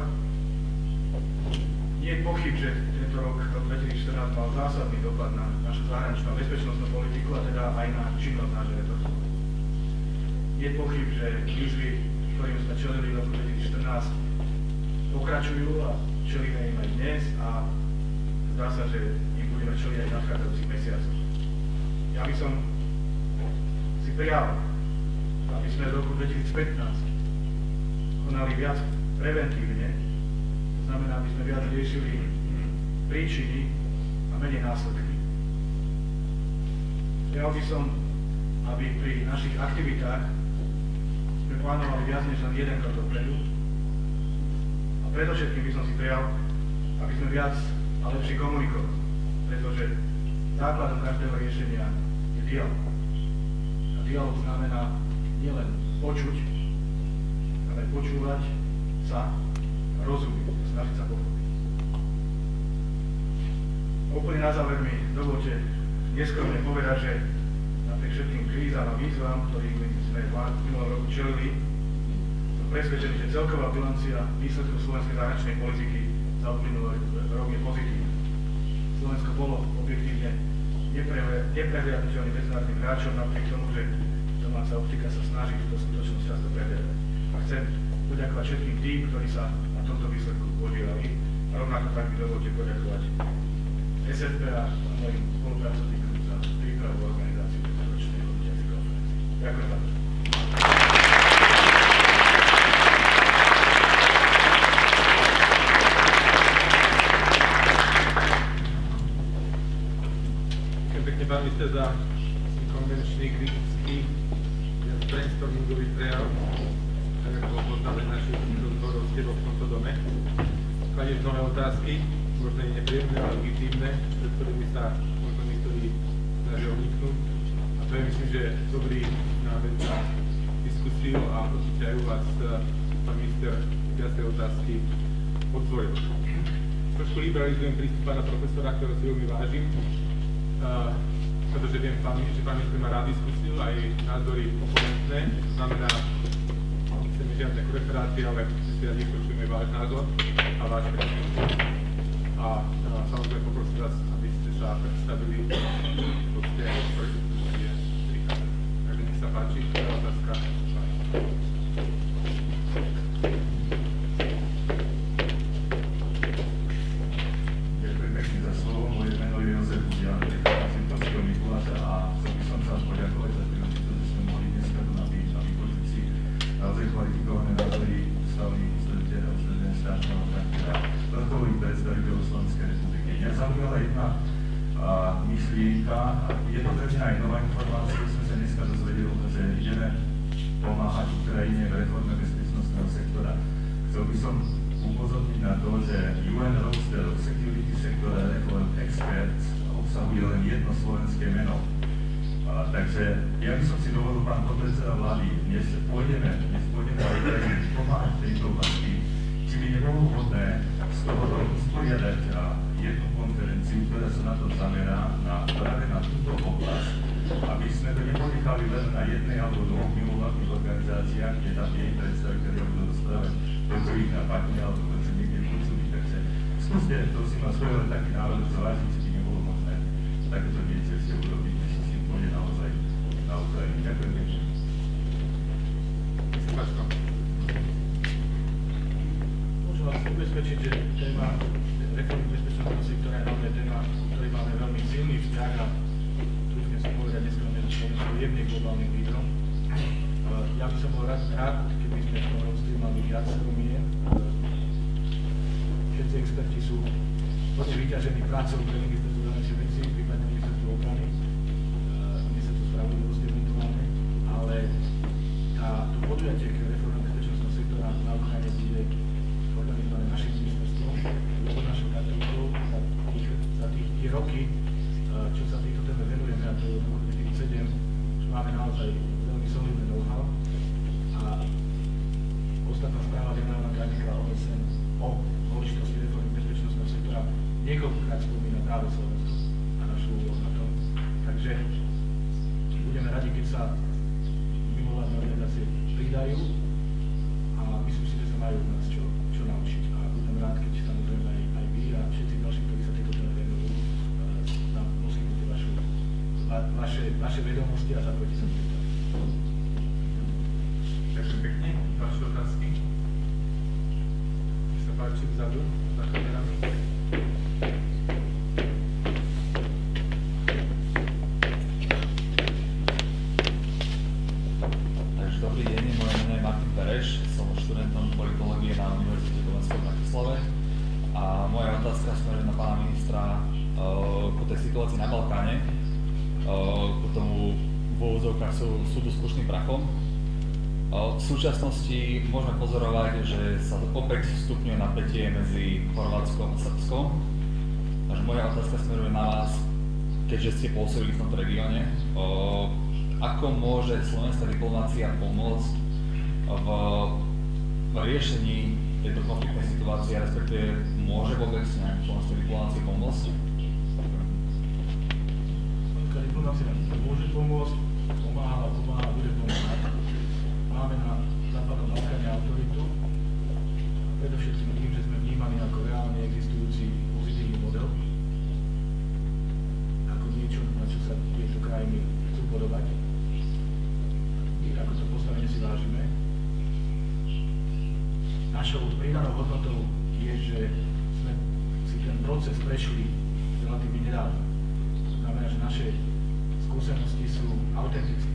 Nie je pochyb, že tento rok, rok dvetisícštrnásť, mal zásadný dopad na našu zahraničnú a bezpečnostnú politiku a teda aj na činnosť nášho rezortu. Nie je pochyb, že výzvy, ktorým sme čelili v roku dvetisícštrnásť, pokračujú a čelíme im aj dnes a zdá sa, že im budeme čeliť aj v nadchádzajúcich mesiacoch. Ja by som si prijal, aby sme v roku dvetisícpätnásť konali viac preventívne, to znamená, aby sme viac riešili príčiny a menej následky. Prijal by som, aby pri našich aktivitách sme plánovali viac než len jeden krok dopredu a predovšetkým by som si prijal, aby sme viac a lepšie komunikovali, pretože základom každého riešenia je dialóg. A dialóg znamená nielen počuť, ale počúvať sa a rozumieť, snažiť sa pochopiť. Úplne na záver mi dovolte neskromne povedať, že napriek všetkým krízam a výzvam, ktorými sme v minulom roku čelili, som presvedčený, že celková bilancia výsledkov slovenskej zahraničnej politiky za uplynulý rok je pozitívna. Slovensko bolo objektívne neprehliadnutelným medzinárodným hráčom, napriek tomu, že domáca optika sa snaží túto skutočnosť často prehliadať. A chcem poďakovať všetkým tým, ktorí sa na tomto výsledku podielali. A rovnako tak mi dovolte poďakovať es ef pé a mojim spolupracovníkom za prípravu a organizáciu tejto ročnej hodnotiacej konferencie. Ďakujem za to. Pán minister, za konvenčný, kritický, brainstormingový prejav, tak ako bol poznané našich rozhovorov s tebou v tomto dome. Kladieš mnohé otázky, možno i nepríjemné, ale legitímne, pred ktorými sa možno niektorí snažia uniknúť. A to je, myslím, že dobrý námed na diskusiu a určite aj u vás, pán minister, viacej otázky odzvojil. Trošku liberalizujem prístup pána profesora, ktorého si veľmi vážim. pretože viem, že pán minister má rád diskusiu aj názory oponentné, to znamená, nechceme žiadne referáty, ale si rád vypočujeme váš názor a váš prístup. A samozrejme poprosím vás, aby ste sa predstavili do tej diskusie. Takže nech sa páči, to je otázka. Ďakujem pekne za slovo. Moje meno je Jozef Budian, prichádzam z Toského Mikuláša a chcel by som sa poďakovať za príležitosť, že sme mohli dneska tu nabiť a vypočuť si naozaj kvalifikované názory ústavných predstaviteľov štátneho charakteru vrcholových predstaviteľov Slovenskej republiky. Mňa zaujala jedna a, myšlienka, je to pre mňa aj nová informácia, som sa dneska dozvedel, že ideme pomáhať Ukrajine v reforme bezpečnostného sektora. Chcel by som upozorniť na to, že ú en Roster Security Sector Reform Experts obsahuje len jedno slovenské meno. A, takže ja by som si dovolil, pán podpredseda vlády, dnes pôjdeme, dnes pôjdeme na Ukrajine pomáhať v tejto oblasti, či by nebolo vhodné z tohoto usporiadať jednu konferenciu, ktorá sa na to zamerá, na, práve na túto oblasť, aby sme to neponechali len na jednej alebo dvoch mimovládnych organizáciách, kde tam jej predstavitelia budú rozprávať, to, čo ich napadne, alebo to, čo niekde počuli. Takže skúste, prosím vás, to je len taký návrh zvážiť, či by nebolo možné takéto niečo ešte urobiť, než sa s tým pôjde naozaj na Ukrajinu. Ďakujem pekne. Môžem vás ubezpečiť, že téma reformy bezpečnostného sektora je hlavne téma, ktorý máme veľmi silný vzťah a trúfne si povedať, dneska máme Slovensko jemne globálnym lídrom. Ja by som bol rád, rád, keby sme v tom rozstýl mali viacero mien. Všetci experti sú hodne vyťažení prácou pre ministerstvo zahraničných vecí, prípadne ministerstvo obrany, ministerstvo spravodlivosti eventuálne, ale tá, to podujatie k reforme bezpečnostného sektora na Ukrajine bude organizované našim ministerstvom, pod našou katolíkou za tých, za tých tie roky, čo sa týchto téme venujeme, a to je od roku dvetisícsedem, už máme naozaj veľmi solidné know-how a ostatná správa generálna tajomníka ó es en o dôležitosti reformy bezpečnostného sektora niekoľkokrát spomína práve Slovensko a našu úlohu na tom. Takže budeme radi, keď sa mimovládne organizácie pridajú a myslím si, že sa majú od nás čo, čo naučiť. A budem rád, keď samozrejme aj, aj vy a všetci ďalší, ktorí sa tejto téme venujú, nám poskytnete vašu, va, vaše, vaše vedomosti a zapojite sa v tejto. Ďakujem pekne. Ďalšie otázky? Nech sa páči vzadu, za kamerami. Takže dobrý deň, moje meno je Martin Pereš, som študentom politológie na Univerzite Komenskej v Bratislave a moja otázka smeruje na pána ministra uh, po tej situácii na Balkáne, uh, ku tomu v úvodzovkách sú, sú tu skúšným prachom. V súčasnosti môžeme pozorovať, že sa opäť stupňuje napätie medzi Chorvátskom a Srbskom. Takže moja otázka smeruje na vás, keďže ste pôsobili v tomto regióne. Ako môže slovenská diplomácia pomôcť v, v riešení tejto konfliktnej situácie, respektíve môže vôbec nejaká slovenská diplomácia pomôcť? Slovenská diplomácia môže pomôcť, pomáhala, pomáhala, bude pomáhať. Máme na západnom Balkáne autoritu, predovšetkým tým, že sme vnímaní ako reálne existujúci pozitívny model, ako niečo, na čo sa tieto krajiny chcú podobať. Ako to postavenie si vážime. Našou pridanou hodnotou je, že sme si ten proces prešli relatívne nedávno. To znamená, že naše skúsenosti sú autentické.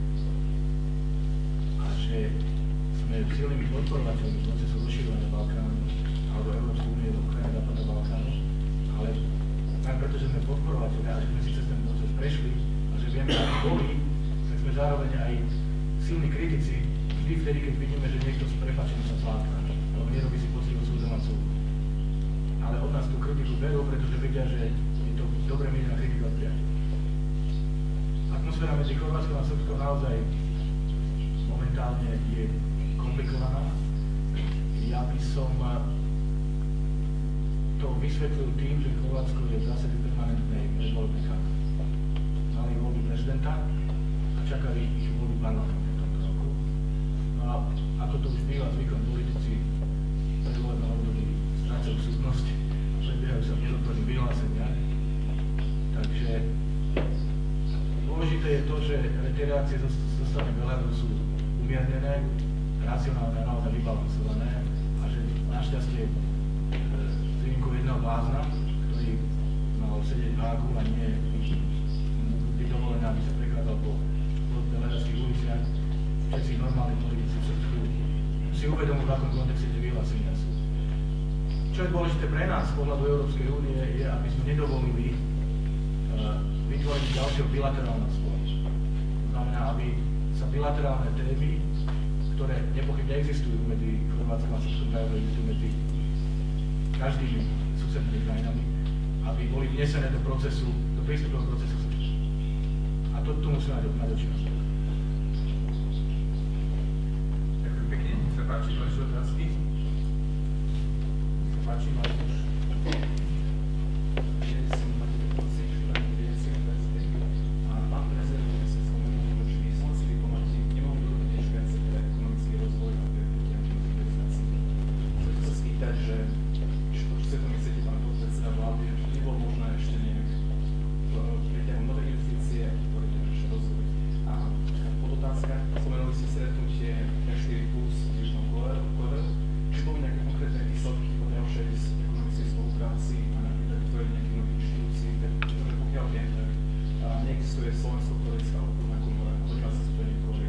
A že sme silnými podporovateľmi procesu rozširovania Balkánu alebo Európskej únie do Ukrajiny západného Balkánu, ale aj preto, že sme podporovateľi a že sme si cez ten proces prešli a že vieme, ako boli, tak sme zároveň aj silní kritici vždy vtedy, keď vidíme, že niekto s prepáčením sa zlátka alebo nerobí si poctivú súd domácu. Ale od nás tú kritiku berú, pretože vedia, že je to dobre mienená kritika od priateľov. Atmosféra medzi Chorvátskom a Srbskom naozaj momentálne je komplikovaná. Ja by som to vysvetlil tým, že Chorvátsko je v zásade permanentnej predvoľbnej kampani. mali voľby prezidenta a čakali ich voľby parlamentu v tomto roku. No a ako to už býva zvykom, politici v predvolebnom období strácajú súdnosť, prebiehajú sa nezodpovedné vyhlásenia. Takže dôležité je to, že reiterácie zo, zo strany Belarus sú umiernené, racionálne a naozaj vybalansované a že našťastie e, z výnimku jedného blázna, ktorý mal sedieť v Hágu a nie byť dovolené, aby sa prechádzal po, po belarských uliciach, všetci normálni politici v Srbsku si uvedomujú, v akom kontexte tie vyhlásenia sú. Čo je dôležité pre nás z pohľadu Európskej únie je, aby sme nedovolili uh, vytvoriť ďalšieho bilaterálneho spoločnosti. To znamená, aby sa bilaterálne témy, ktoré nepochybne existujú medzi Chorvátskom a Srbskom krajom, existujú medzi každými susednými krajinami, aby boli vnesené do procesu, do prístupového procesu Srbska. A to tu musíme mať očinnosť. Ďakujem pekne, nech sa páči, vaše otázky. Nech sa páči, Markus. Pán prezident, si spomenul, že by slovenskí diplomati nemohli urobiť niečo viacej pre ekonomický rozvoj a pre digitalizáciu. Chcem sa spýtať, že čo si to myslíte, pán podpredseda vlády, že nebolo možné ešte nejak pritiahnuť nové investície a podporiť naš rozvoj. A podotázka, spomenuli ste stretnutie K štyri plus v Južnom Koreju. Či boli nejaké konkrétne výsledky po ďalšej ekonomickej spolupráci a napríklad vytvorenie nejakých nových inštitúcií, pretože pokiaľ viem, tak neexistuje slovensko-korejská obchodná komora, ktorá má zastúpenie Korei.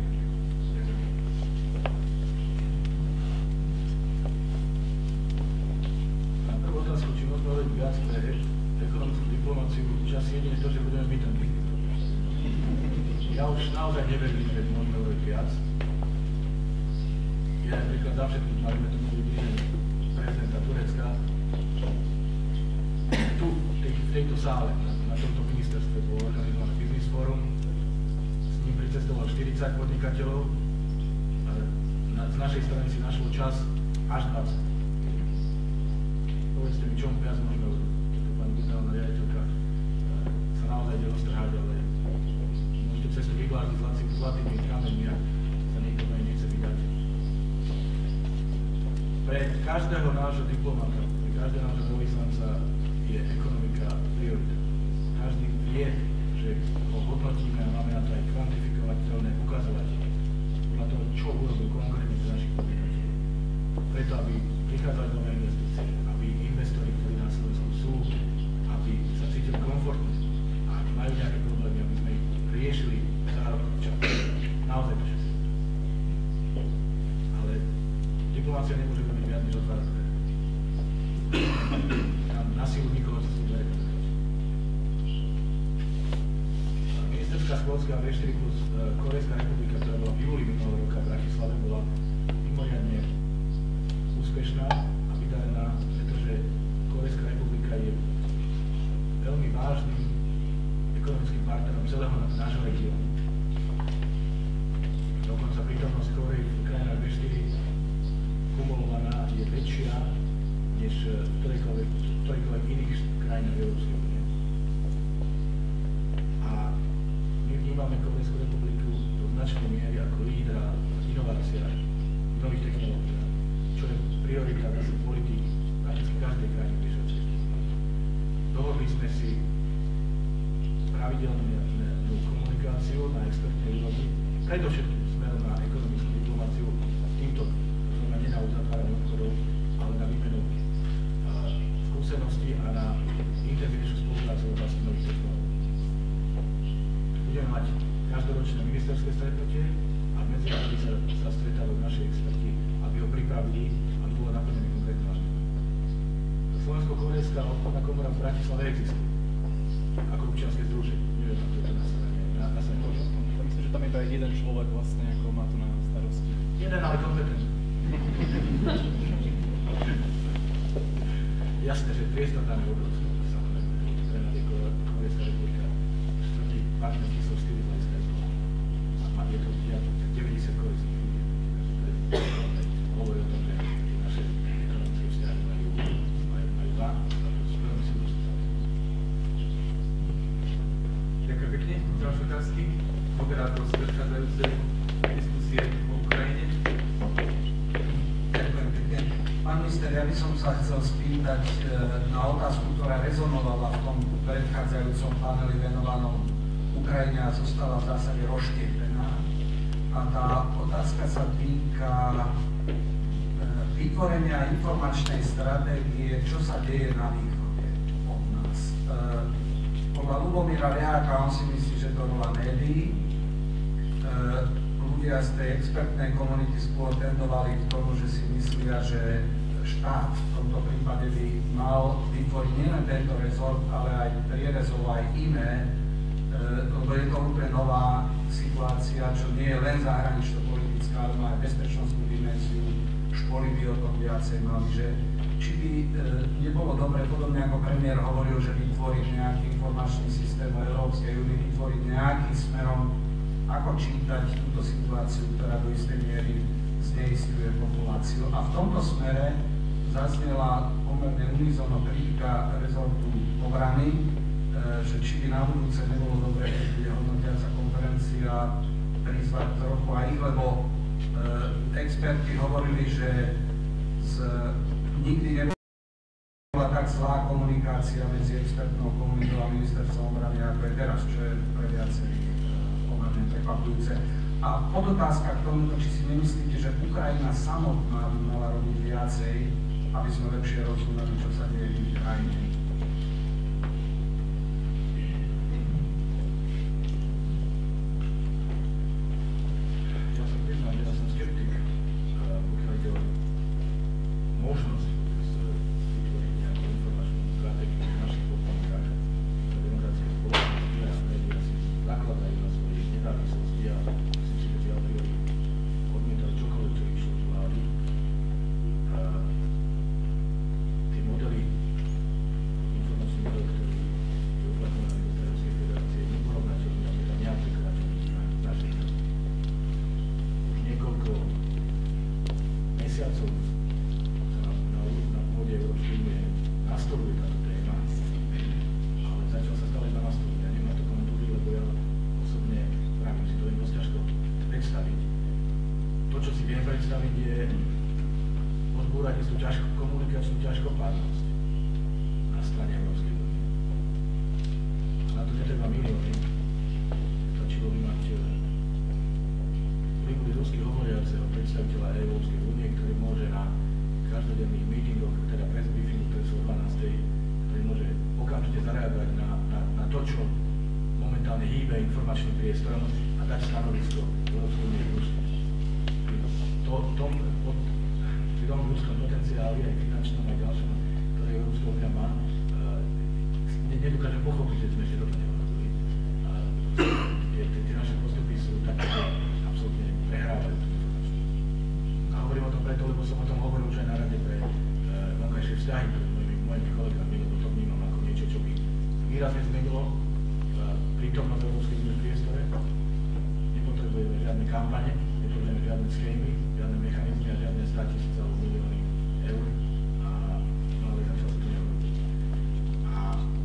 Na prvú otázku, či môžeme robiť viac pre ekonomickú diplomáciu, už asi jedine to, že budeme my ten Ja už naozaj neverím, že môžeme robiť viac. Je napríklad za všetkým, mali sme tu nový blížený prezidenta Turecka. Tu, v tejto sále, na, na tomto ministerstve bolo organizované Business Forum. S ním pricestovalo štyridsať podnikateľov. Na, z našej strany si našlo čas až dvadsať. Povedzte mi, čom viac môžeme robiť. Toto pani generálna riaditeľka sa naozaj ide roztrhať, ale môžete cestu vyvládniť zlatými kameňmi, ak sa niekto aj nechce vydať. Pre každého nášho diplomata, pre každého nášho veľvyslanca je ekonomika priorita. Každý vie, že ho hodnotíme a máme na to aj kvantifikovateľné ukazovatele. Podľa toho, čo urobil konkrétne pre našich podnikateľov. Preto, aby prichádzali nové investície, aby investori, ktorí na Slovensku sú, aby sa cítili komfortne a ak majú nejaké problémy, aby sme ich riešili zároveň čas. Naozaj to všetko. Ale diplomácia nemôže robiť viac, než otvárať dvere. Na silu nikoho cez dvere. Ministerská schôdzka V štyri plus Korejská republika, ktorá bola v júli minulého roka v Bratislave, bola mimoriadne úspešná a vydarená, pretože Korejská republika je veľmi vážnym ekonomickým partnerom celého nášho regiónu. Dokonca prítomnosť Korei v krajinách V štyri kumulovaná je väčšia než v ktorýchkoľvek iných krajinách Európskej únie. A my vnímame Korejskú republiku do značnej miery ako lídra v inováciách, v nových technológiách, čo je priorita zase politik prakticky každej krajiny bližšej. Dohodli sme si pravidelnú komunikáciu na expertnej úrovni, predovšetkým smerom na ekonomickú diplomáciu s týmto, to znamená nie na uzatváranie obchodov, ale na výmenu skúseností a na intenzívnejšiu spoluprácu v oblasti nových technológií. Budeme mať každoročné ministerské stretnutie a medzi nimi sa, sa stretávajú naši experti, aby ho pripravili a bolo naplnené konkrétne vážne. Slovensko-korejská obchodná komora v Bratislave existuje ako občianske združenie. Neviem, ako je to nastavené. Na, na Myslím, že tam je to aj jeden človek vlastne, ako má to na starosti. Jeden, ale kompetentný. Jasné, že priestor tam je obrovský, samozrejme. Pre nás je Korejská republika štvrtý partner číslo štyri z hľadiska exportu. A je to deväťdesiat korejských ľudí. Hovorí o tom, že naše ekonomické vzťahy majú dva, a to sú veľmi silnú situáciu. Ďakujem pekne. ďalšie otázky? Moderátor z predchádzajúcej diskusie o Ukrajine. Ďakujem pekne. Pán minister, ja by som sa chcel spýtať na otázku, ktorá rezonovala v tom predchádzajúcom paneli venovanom Ukrajine a zostala v zásade rozštiepená. A tá otázka sa týka vytvorenia informačnej stratégie, čo sa deje na východe od nás. Podľa Ľubomíra Reháka, on si myslí, že to rola médií. Ľudia z tej expertnej komunity skôr tendovali k tomu, že si myslia, že štát v tomto prípade by mal vytvoriť nielen tento rezort, ale aj prierezovo aj iné, lebo je to úplne nová situácia, čo nie je len zahranično-politická, ale má aj bezpečnostnú dimenziu. Školy by o tom viacej mali, že či by e, nebolo dobre, podobne ako premiér hovoril, že vytvoriť nejaký informačný systém o Európskej únii, vytvoriť nejaký smerom, ako čítať túto situáciu, ktorá do istej miery zneistuje populáciu. A v tomto smere zaznela pomerne unizónna kritika rezortu obrany, e, že či by na budúce nebolo dobre, keď bude hodnotiaca konferencia prizvať trochu aj ich, lebo e, experti hovorili, že z, nikdy nebola tak zlá komunikácia medzi expertnou komunitou a ministerstvom obrany, ako je teraz, čo je pre viacerých pomerne prekvapujúce. A podotázka k tomuto, či si nemyslíte, že Ukrajina samotná by mala robiť viacej, aby sme lepšie rozumeli, čo sa deje v Ukrajine. Ja som priznal, že ja som skeptik, pokiaľ ide o možnosť vytvoriť nejakú informačnú stratégiu v našich podmienkach. Demokratické spoločnosti a médiá si zakladajú na svojich nezávislosti a myslím si, že by a priori odmietali čokoľvek, čo išlo z vlády. Tie modely, informačný model, ktorý je uplatňovaný do Ruskej federácie, je neporovnateľný a teda neaplikovateľný na našej krajine. Už niekoľko mesiacov sa na, na, na pôde Európskej únie nastoluje táto téma, ale zatiaľ sa stále iba nastoluje. Ja neviem na to komentúry, lebo ja osobne pravím si to len dosť ťažko predstaviť. To, čo si viem predstaviť, je odbúrať istú ťažko, komunikačnú ťažkopádnosť na strane Európskej únie. A na to netreba milióny. Stačilo by mať príbudy rusky hovoriaceho predstaviteľa Európskej únie, ktorý môže na každodenných meetingoch, teda press briefingu, ktoré sú o dvanástej, ktorý môže okamžite zareagovať na, na, na to, čo momentálne hýbe informačným priestorom a dať stanovisko Európskej únie v Rusku. To, tom, pod, pri tom ľudskom potenciáli, aj finančnom, aj ďalšom, ktoré Európska únia má, ne, nedokážem pochopiť, že sme ešte toto neurobili. Tie naše postupy sú také, že absolútne prehrávajú tú informačnú. A hovorím o tom preto, lebo som o tom hovoril už aj na rade pre vonkajšie vzťahy pred mojimi, mojimi kolegami, lebo to vnímam ako niečo, čo by výrazne zmenilo prítomnosť Európskej únie v priestore. Nepotrebujeme žiadne kampane, nepotrebujeme žiadne schémy, žiadne mechanizmy a žiadne státisíce alebo milióny eur. A no ale začal sa to nerobiť. A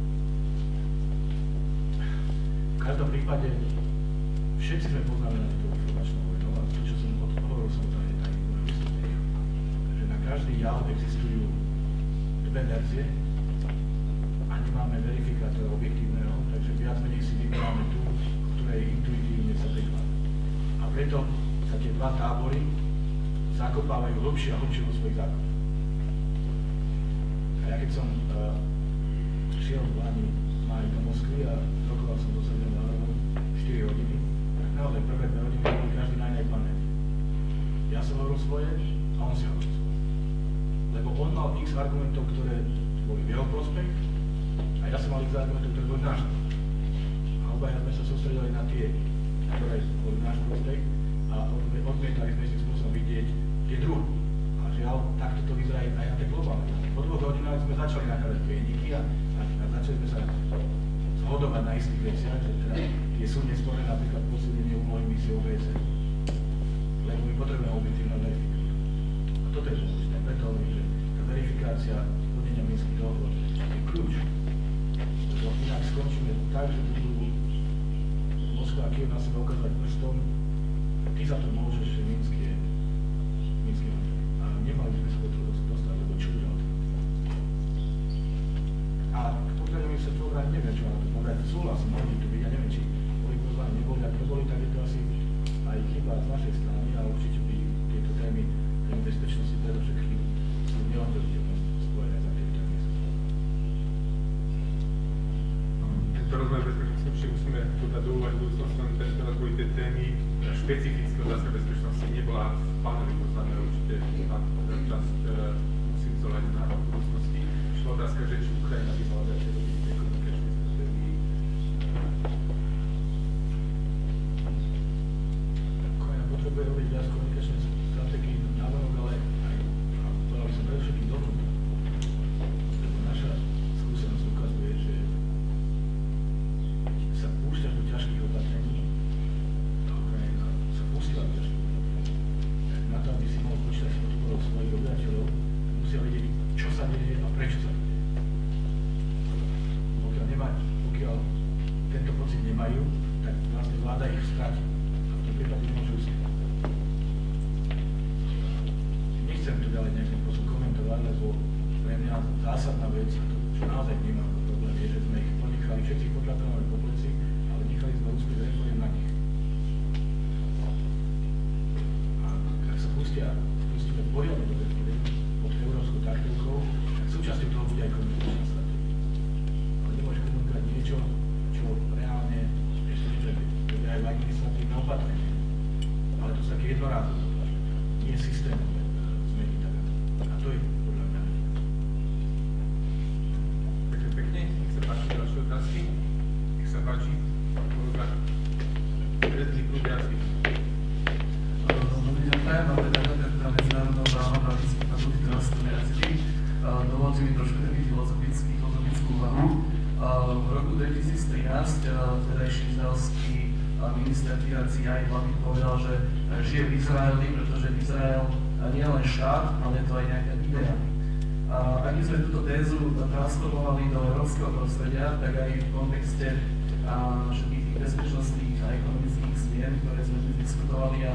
v každom prípade všetci sme poznamenali tú informačnú vojnou a to, čo som hovoril, som to aj aj v mojom vystúpení. Takže na každý jav existujú dve verzie a nemáme verifikátora objektívneho, takže viac menej si vyberáme tú, ktorej intuitívne sa prikladá. A preto sa tie dva tábory zakopávajú hlbšie a hlbšie vo svojich zákonoch. A ja keď som uh, šiel v Lani máji do Moskvy a rokoval som do Sergejem Lavrovom štyri hodiny, tak naozaj prvé dve hodiny boli každý na inej planéte. Ja som hovoril svoje a on si hovoril svoje. Lebo on mal x argumentov, ktoré boli v jeho prospech a ja som mal x argumentov, ktoré boli v náš prospech. A obaja sme sa sústredili na tie, ktoré boli v náš prospech a odmietali sme istým spôsobom vidieť tie druhé. A žiaľ, takto to vyzerá aj na tej globálnej. Po dvoch hodinách sme začali nakladať prieniky a, a, a začali sme sa zhodovať na istých veciach, že teda tie sú nesporné napríklad posilnenie úlohy misie ó bé es é. Lebo my potrebujeme objektívne verifikáciu. A toto je dôležité. Preto hovorím, že tá verifikácia plnenia minských dohôd je kľúč. Lebo inak skončíme tak, že budú Moskva a Kyjev na seba ukazovať prstom, ty za to môžeš, že Minsk je Minsk je a nemali by sme sa do toho dostať, lebo čo udial to. A pokiaľ mi sa tvoj neviem, čo má to povedať, súhlasím, mohli to byť, ja neviem, či boli pozvaní, neboli, ak neboli, tak je to asi aj chyba z našej strany, ale určite by tieto témy, témy bezpečnosti predovšetkým sú neoddeliteľné spojené s aktivitami. Tento rozmer bezpečnosti musíme tu dať do úvahy budúcnosti, len teraz boli tie témy špecifické otázka bezpečnosti nebola v paneli, to znamená určite tá časť musím zohľadiť na budúcnosti. Šla otázka, že či Ukrajina by mala viacej robiť tie komunikačné stratégii. Ukrajina potrebuje robiť viac komunikačné stratégií návonok, ale aj, a povedal by som predovšetkým dovnútra. Lebo naša skúsenosť ukazuje, že sa púšťaš do ťažkých opatrení, a Ukrajina sa pustila do ťažkých opatrení. Na to, aby si mohol počítať s podporou svojich obyvateľov, musia vedieť, čo sa deje a prečo sa deje. Pokiaľ, nemá, pokiaľ tento pocit nemajú, tak vlastne vláda ich stratí. A v tom prípade nemôžu uspieť. Nechcem to ďalej nejakým spôsobom komentovať, lebo pre mňa zásadná vec, a to, čo naozaj vnímam ako problém, je, že sme ich ponechali všetci potrapenovali po pleci, ale nechali sme úspech reforiem na nich. A ak sa pustia, pustíme poriadne do reforiem pod európskou taktovkou, tak súčasťou toho bude aj komunikačná stratégia. Ale nemôžeš komunikovať niečo, čo reálne ešte netrebe. Bude aj administratívne opatrenie. Ale to sú také jednorázové opatrenia, nie systémové zmeny. A to je podľa mňa. Ďakujem pekne, nech sa páči ďalšie otázky. Nech sa páči, kolega Rezný Kruďácky. Dobrý deň, prajem vám redaktor na medzinárodnom práva právnickej fakulty Trnavskej univerzity. Dovolte mi trošku taký filozofický, filozofickú úvahu. V roku dvetisíctrinásť vtedajší izraelský minister financií Yair Lapid povedal, že žije v Izraeli, pretože Izrael nie je len štát, ale je to aj nejaká idea. Ak by sme túto tézu transformovali do európskeho prostredia, tak aj v kontexte všetkých tých bezpečnostných a ekonomických zmien, ktoré sme tu diskutovali a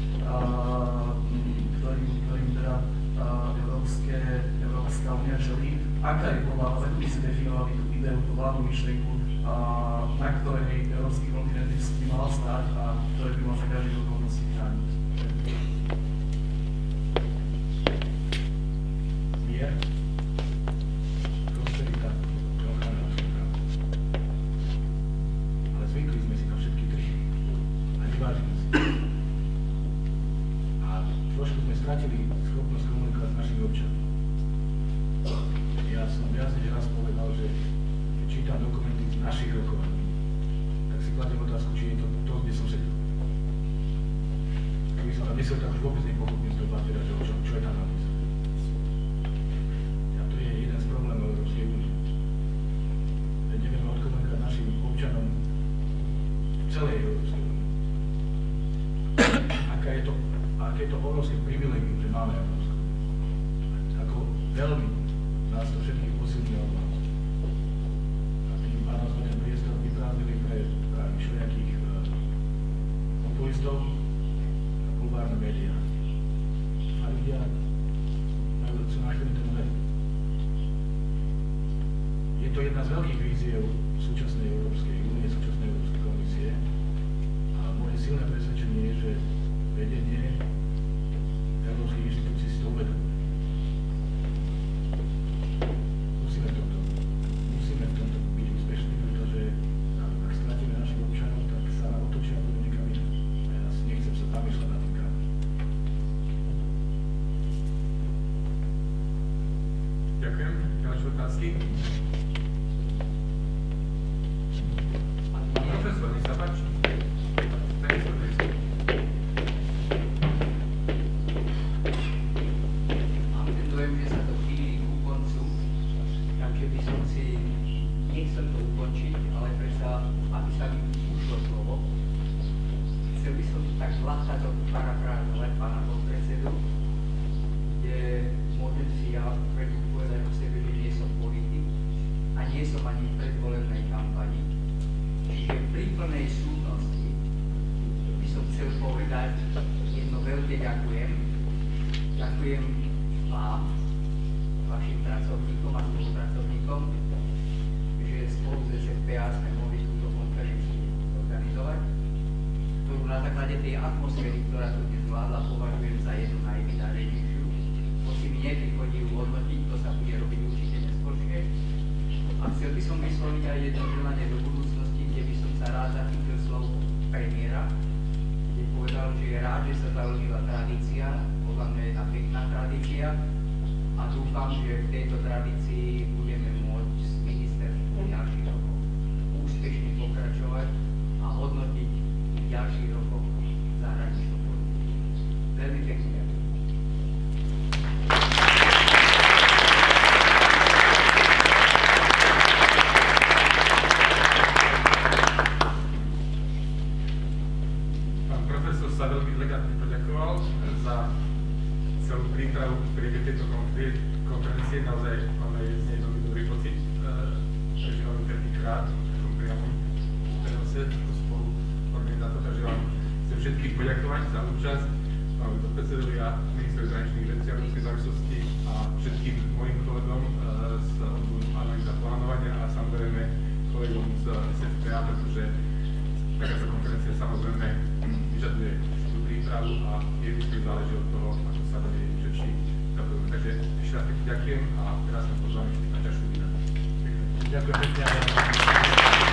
ktorým, ktorým teda Európske, Európska únia čelí, aká je podľa vás, ako by si definovali tú ideu, tú hlavnú myšlienku, na ktorej európsky kontinent by mal stáť a ktoré by mal za každých okolností chrániť. Mier, prosperita, ochrana ľudských práv. Ale zvykli sme si na všetky tri a nevážime si. A trošku sme stratili schopnosť komunikovať s našimi občanmi. Ja som viac než raz povedal, že keď čítam dokumenty z našich rokovaní, tak si kladiem otázku, či je to to, kde som sedel. Keby som tam myslel, tak už vôbec nepochopím z toho papiera, že čo, čo je tam napísané. A to je jeden z problémov Európskej únie. Že nevieme odkomunikovať našim občanom v celej Európskej únie. Aká je to, aké je to obrovské privilegium, že máme Európsku úniu. Ako veľmi nás to všetkých posilňuje od vás. A tým pádom sme ten priestor vyprázdnili pre práve všelijakých uh, populistov a bulvárne médiá. A ľudia majú, sú náchylní tomu veriť. Je to jedna z veľkých víziev súčasnej Európskej únie, súčasnej Európskej komisie a moje silné presvedčenie je, že vedenie európskych inštitúcií si to uvedomuje. Musíme v tomto, musíme v tomto byť úspešní, pretože ak stratíme našich občanov, tak sa otočia a budú niekam inám. A ja si nechcem sa zamýšľať nad tým kam. Ďakujem. Ďalšie otázky? Pán profesor, nech sa páči. Mám ten dojem, že sa to chýli ku koncu, takže by som si nechcel to ukončiť, ale predsa, aby sa mi ušlo slovo, chcel by som to tak ľahko parafrázovať pána podpredsedu, kde môžem si ja preto povedať o sebe, že nie som politik a nie som ani v predvolebnej kampani. Čiže pri plnej súdnosti by som chcel povedať jedno veľké ďakujem. Ďakujem vám, vašim pracovníkom a spolupracovníkom, že spolu s es ef pé á sme mohli túto konferenciu zorganizovať, ktorú na základe tej atmosféry, ktorá tu dnes vládla, považujem za jednu najvydarenejšiu. Hoci mi neprichodí hodnotiť, to sa bude robiť určite neskôršie. A chcel by som vysloviť aj jedno želanie do budúcnosti, kde by som sa rád zachytil slov premiéra, kde povedal, že je rád, že sa založila tradícia, podľa mňa je tá pekná tradícia, a dúfam, že v tejto tradícii budeme môcť s ministerstvom ďalších rokov úspešne pokračovať a hodnotiť v ďalších rokoch zahraničnú politiku. Veľmi pekne ďakujem. Pán profesor sa veľmi elegantne poďakoval za celú prípravu v priebehu tejto konferencie. Naozaj máme z nej veľmi dobrý pocit. Takže veľmi prvýkrát v takom priamom prenose ako spolu organizátor. Takže vám chcem všetkých poďakovať za účasť, pánovi podpredsedovi a ministrovi zahraničných vecí a európskej záležitosti a všetkým mojim kolegom z odboru analýza plánovania a samozrejme kolegom z es ef pé á, pretože takáto konferencia samozrejme vyžaduje všetkú prípravu a je vždy záleží od toho, ako sa do nej všetci zapojíme. Takže ešte raz pekne ďakujem a teraz sme pozvaní na ďalšiu výmenu. Ďakujem pekne.